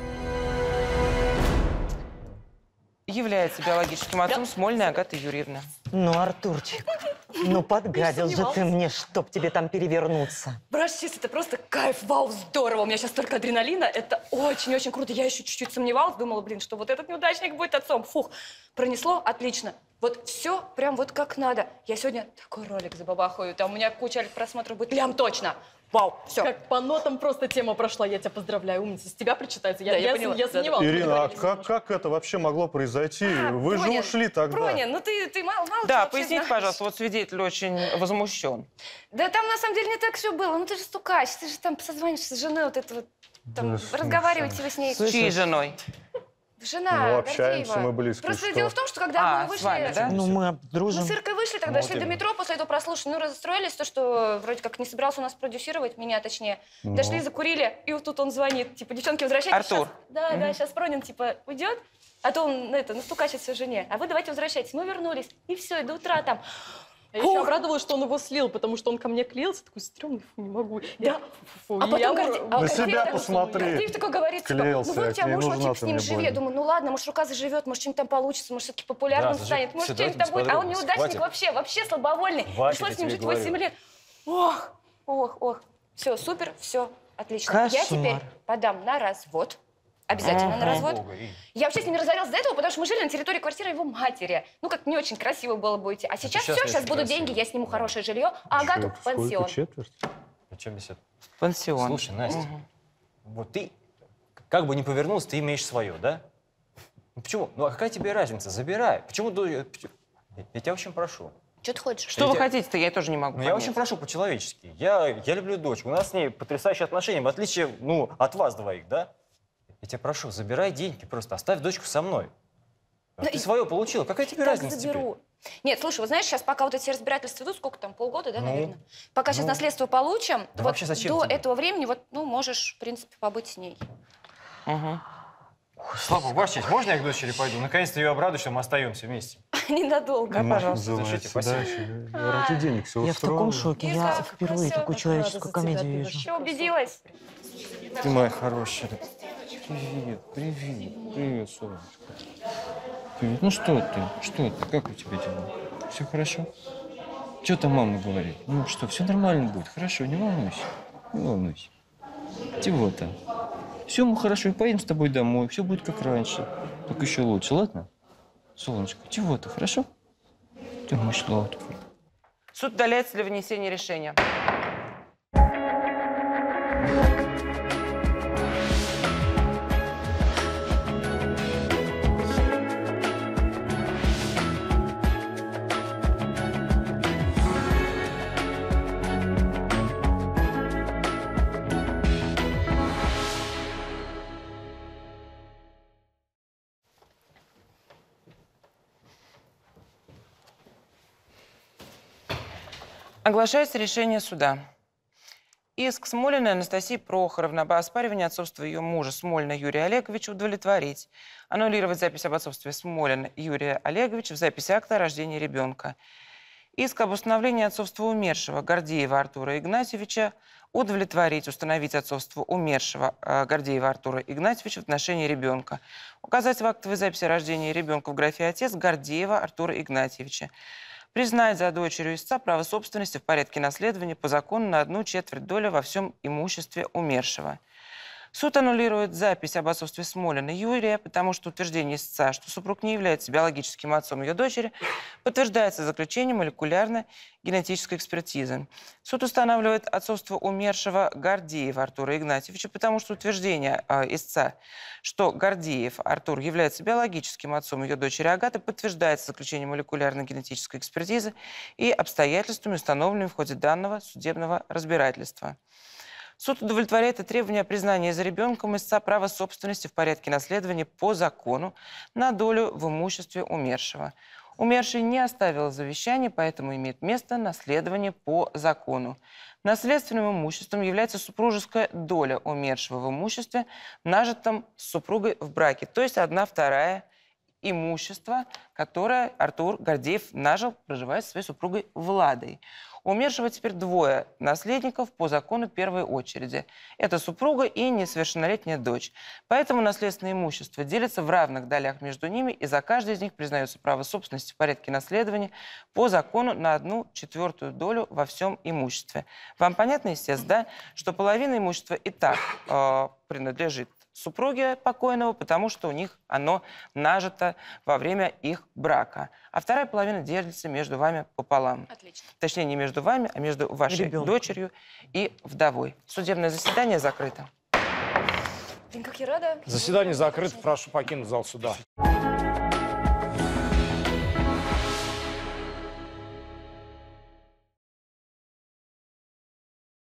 [SPEAKER 6] является биологическим отцом Смолиной Агаты Юрьевны.
[SPEAKER 11] Ну, Артурчик, ну подгадил же ты мне, чтоб тебе там перевернуться.
[SPEAKER 17] Братец, это просто кайф, вау, здорово. У меня сейчас столько адреналина, это очень-очень круто. Я еще чуть-чуть сомневалась, думала, блин, что вот этот неудачник будет отцом. Фух, пронесло, отлично. Вот все прям вот как надо. Я сегодня такой ролик забабахаю, там у меня куча просмотров будет, лям точно. Вау, все.
[SPEAKER 16] Как по нотам просто тема прошла. Я тебя поздравляю, умница. С тебя причитается. Я,
[SPEAKER 17] Да, я
[SPEAKER 16] я,
[SPEAKER 17] поняла.
[SPEAKER 16] я
[SPEAKER 17] Да, да.
[SPEAKER 16] сомневалась.
[SPEAKER 5] Ирина, а как, как это вообще могло произойти? Вы же
[SPEAKER 17] Проня,
[SPEAKER 5] ушли тогда.
[SPEAKER 17] Проня, ну ты, ты мало, мало
[SPEAKER 6] Да,
[SPEAKER 17] вообще
[SPEAKER 6] поясните,
[SPEAKER 17] знаешь.
[SPEAKER 6] пожалуйста, вот свидетель очень возмущен.
[SPEAKER 17] Да там на самом деле не так все было. Ну ты же стукач, ты же там созваниваешься с женой вот это вот. Там,
[SPEAKER 5] Да,
[SPEAKER 17] разговариваете вы с ней.
[SPEAKER 6] С чьей женой?
[SPEAKER 17] Жена
[SPEAKER 5] Ну, общаемся
[SPEAKER 17] Гордеева.
[SPEAKER 5] мы близко,
[SPEAKER 17] Просто
[SPEAKER 5] что?
[SPEAKER 17] дело в том, что когда
[SPEAKER 6] А,
[SPEAKER 17] мы вышли...
[SPEAKER 6] с вами, да?
[SPEAKER 11] Ну, мы
[SPEAKER 17] Мы
[SPEAKER 11] дружим.
[SPEAKER 17] с Иркой вышли, тогда
[SPEAKER 12] Ну,
[SPEAKER 17] шли
[SPEAKER 12] вот
[SPEAKER 17] до
[SPEAKER 12] именно.
[SPEAKER 17] метро, после этого прослушали. Ну, расстроились, то, что вроде как не собирался у нас продюсировать, меня точнее.
[SPEAKER 5] Ну.
[SPEAKER 17] Дошли, закурили, и вот тут он звонит. Типа, девчонки, возвращайтесь.
[SPEAKER 6] Артур.
[SPEAKER 17] Щас- Да, да, сейчас Пронин, типа, уйдет, а то он, ну, это, настукачит своей жене. А вы давайте возвращайтесь. Мы вернулись, и все, и до утра там.
[SPEAKER 16] Я еще обрадовалась, что он его слил, потому что он ко мне клеился. Такой стрёмный, фу, не могу.
[SPEAKER 17] Да.
[SPEAKER 16] Я- фу,
[SPEAKER 17] А
[SPEAKER 16] я
[SPEAKER 17] потом
[SPEAKER 16] ура-
[SPEAKER 17] Горде- а
[SPEAKER 5] На
[SPEAKER 17] Гордеев
[SPEAKER 5] себя
[SPEAKER 17] такой-
[SPEAKER 5] посмотри.
[SPEAKER 17] Гордеев такой говорит, типа,
[SPEAKER 5] Клеился,
[SPEAKER 17] ну вот у тебя
[SPEAKER 5] не
[SPEAKER 17] муж,
[SPEAKER 5] нужна
[SPEAKER 17] вот типа,
[SPEAKER 5] ты
[SPEAKER 17] с ним
[SPEAKER 5] мне
[SPEAKER 17] живи.
[SPEAKER 5] больно.
[SPEAKER 17] Я думаю, ну ладно, может, рука заживет, может, что-нибудь там получится, может, все-таки популярным
[SPEAKER 12] Да,
[SPEAKER 17] станет,
[SPEAKER 12] заживет.
[SPEAKER 17] может,
[SPEAKER 12] Всё,
[SPEAKER 17] что-нибудь
[SPEAKER 12] давайте
[SPEAKER 17] там будет. А он
[SPEAKER 12] без
[SPEAKER 17] неудачник
[SPEAKER 12] подробностей.
[SPEAKER 17] вообще, вообще слабовольный.
[SPEAKER 12] Хватит,
[SPEAKER 17] Пришлось
[SPEAKER 12] я
[SPEAKER 17] с ним
[SPEAKER 12] тебе
[SPEAKER 17] жить
[SPEAKER 12] говорю.
[SPEAKER 17] восемь лет. Ох, ох, ох. Все, супер, все, отлично. Я
[SPEAKER 11] Кошмар.
[SPEAKER 17] теперь подам на развод. Обязательно на
[SPEAKER 6] Ага.
[SPEAKER 17] развод.
[SPEAKER 12] Бога, Ирина.
[SPEAKER 17] Я вообще с ним не разорялась до этого, потому что мы жили на территории квартиры его матери. Ну, как не очень красиво было бы уйти. А сейчас
[SPEAKER 12] сейчас
[SPEAKER 17] все,
[SPEAKER 12] не
[SPEAKER 17] сейчас
[SPEAKER 12] очень
[SPEAKER 17] будут
[SPEAKER 12] красиво.
[SPEAKER 17] деньги, я сниму хорошее жилье, а Агату в
[SPEAKER 5] Сколько,
[SPEAKER 17] пансион.
[SPEAKER 5] четверть?
[SPEAKER 12] О чем беседа?
[SPEAKER 6] Пансион.
[SPEAKER 12] Слушай, Настя,
[SPEAKER 6] Мгм.
[SPEAKER 12] вот ты, как бы ни повернулся, ты имеешь свое, да? Ну почему? Ну а какая тебе разница? Забирай. Почему? ду- Я я тебя очень прошу.
[SPEAKER 17] Что ты хочешь?
[SPEAKER 6] Что
[SPEAKER 12] Я
[SPEAKER 6] вы
[SPEAKER 12] тебя-
[SPEAKER 6] хотите-то, я тоже не могу
[SPEAKER 12] Ну, я
[SPEAKER 6] понять.
[SPEAKER 12] очень прошу по-человечески. Я, я люблю дочь. У нас с ней потрясающие отношения, в отличие, ну, от вас двоих, да? Я тебя прошу, забирай деньги просто, оставь дочку со мной. А
[SPEAKER 17] Ну,
[SPEAKER 12] ты
[SPEAKER 17] и-
[SPEAKER 12] свое получила, какая тебе
[SPEAKER 17] Так
[SPEAKER 12] разница
[SPEAKER 17] заберу. Нет, слушай, вот знаешь, сейчас пока вот эти разбирательства идут, сколько там, полгода, да,
[SPEAKER 12] Ну,
[SPEAKER 17] наверное? Пока сейчас
[SPEAKER 12] ну.
[SPEAKER 17] наследство получим,
[SPEAKER 12] Да
[SPEAKER 17] вот
[SPEAKER 12] вообще зачем
[SPEAKER 17] до
[SPEAKER 12] тебе?
[SPEAKER 17] этого времени, вот, ну, можешь, в принципе, побыть с ней.
[SPEAKER 6] Мгм.
[SPEAKER 12] Слава богу, ваша честь, можно я к дочери пойду? Наконец-то ее обрадую, что мы остаемся вместе.
[SPEAKER 17] Ненадолго.
[SPEAKER 11] Да, пожалуйста.
[SPEAKER 12] Разрешите, спасибо.
[SPEAKER 5] Ради денег все
[SPEAKER 11] Я в таком шоке. Я
[SPEAKER 17] Ира,
[SPEAKER 11] впервые такую человеческую комедию вижу.
[SPEAKER 17] Все, убедилась?
[SPEAKER 12] Ты моя хорошая. Привет, привет, привет, солнышко. Привет. Ну что ты, что ты, как у тебя дела? Все хорошо? Что там мама говорит? Ну что, все нормально будет, хорошо, не волнуйся, не волнуйся. Чего-то. Все, мы хорошо, и поедем с тобой домой, все будет как раньше. Только еще лучше, ладно? Солнышко, чего-то, хорошо? Ты мой сладкий.
[SPEAKER 6] Суд удаляется для вынесения решения. Оглашается решение суда. Иск Смолиной Анастасии Прохоровны об оспаривании отцовства ее мужа Смолина Юрия Олеговича удовлетворить. Аннулировать запись об отцовстве Смолина Юрия Олеговича в записи акта о рождении ребенка. Иск об установлении отцовства умершего Гордеева Артура Игнатьевича удовлетворить, установить отцовство умершего э, Гордеева Артура Игнатьевича в отношении ребенка. Указать в актовой записи о рождении ребенка в графе «Отец» Гордеева Артура Игнатьевича. Признать за дочерью истца право собственности в порядке наследования по закону на одну четверть доли во всем имуществе умершего. Суд аннулирует запись об отцовстве Смолина Юрия, потому что утверждение истца, что супруг не является биологическим отцом ее дочери, подтверждается заключением молекулярно-генетической экспертизы. Суд устанавливает отцовство умершего Гордеева Артура Игнатьевича, потому что утверждение э, истца, что Гордеев Артур является биологическим отцом ее дочери Агаты, подтверждается заключением молекулярно-генетической экспертизы и обстоятельствами, установленными в ходе данного судебного разбирательства. Суд удовлетворяет и требования о признании за ребенком истца права собственности в порядке наследования по закону на долю в имуществе умершего. Умерший не оставил завещания, поэтому имеет место наследование по закону. Наследственным имуществом является супружеская доля умершего в имуществе, нажитом с супругой в браке, то есть одна вторая имущества, которое Артур Гордеев нажил, проживая со своей супругой Владой. У умершего теперь двое наследников по закону первой очереди. Это супруга и несовершеннолетняя дочь. Поэтому наследственное имущество делится в равных долях между ними, и за каждый из них признается право собственности в порядке наследования по закону на одну четвертую долю во всем имуществе. Вам понятно, естественно, да, что половина имущества и так э, принадлежит супруге покойного, потому что у них оно нажито во время их брака. А вторая половина делится между вами пополам.
[SPEAKER 17] Отлично.
[SPEAKER 6] Точнее, не между вами, а между вашей
[SPEAKER 11] Ребенком.
[SPEAKER 6] дочерью и вдовой. Судебное заседание закрыто.
[SPEAKER 17] Блин, как я рада.
[SPEAKER 18] Заседание закрыто, прошу покинуть зал суда.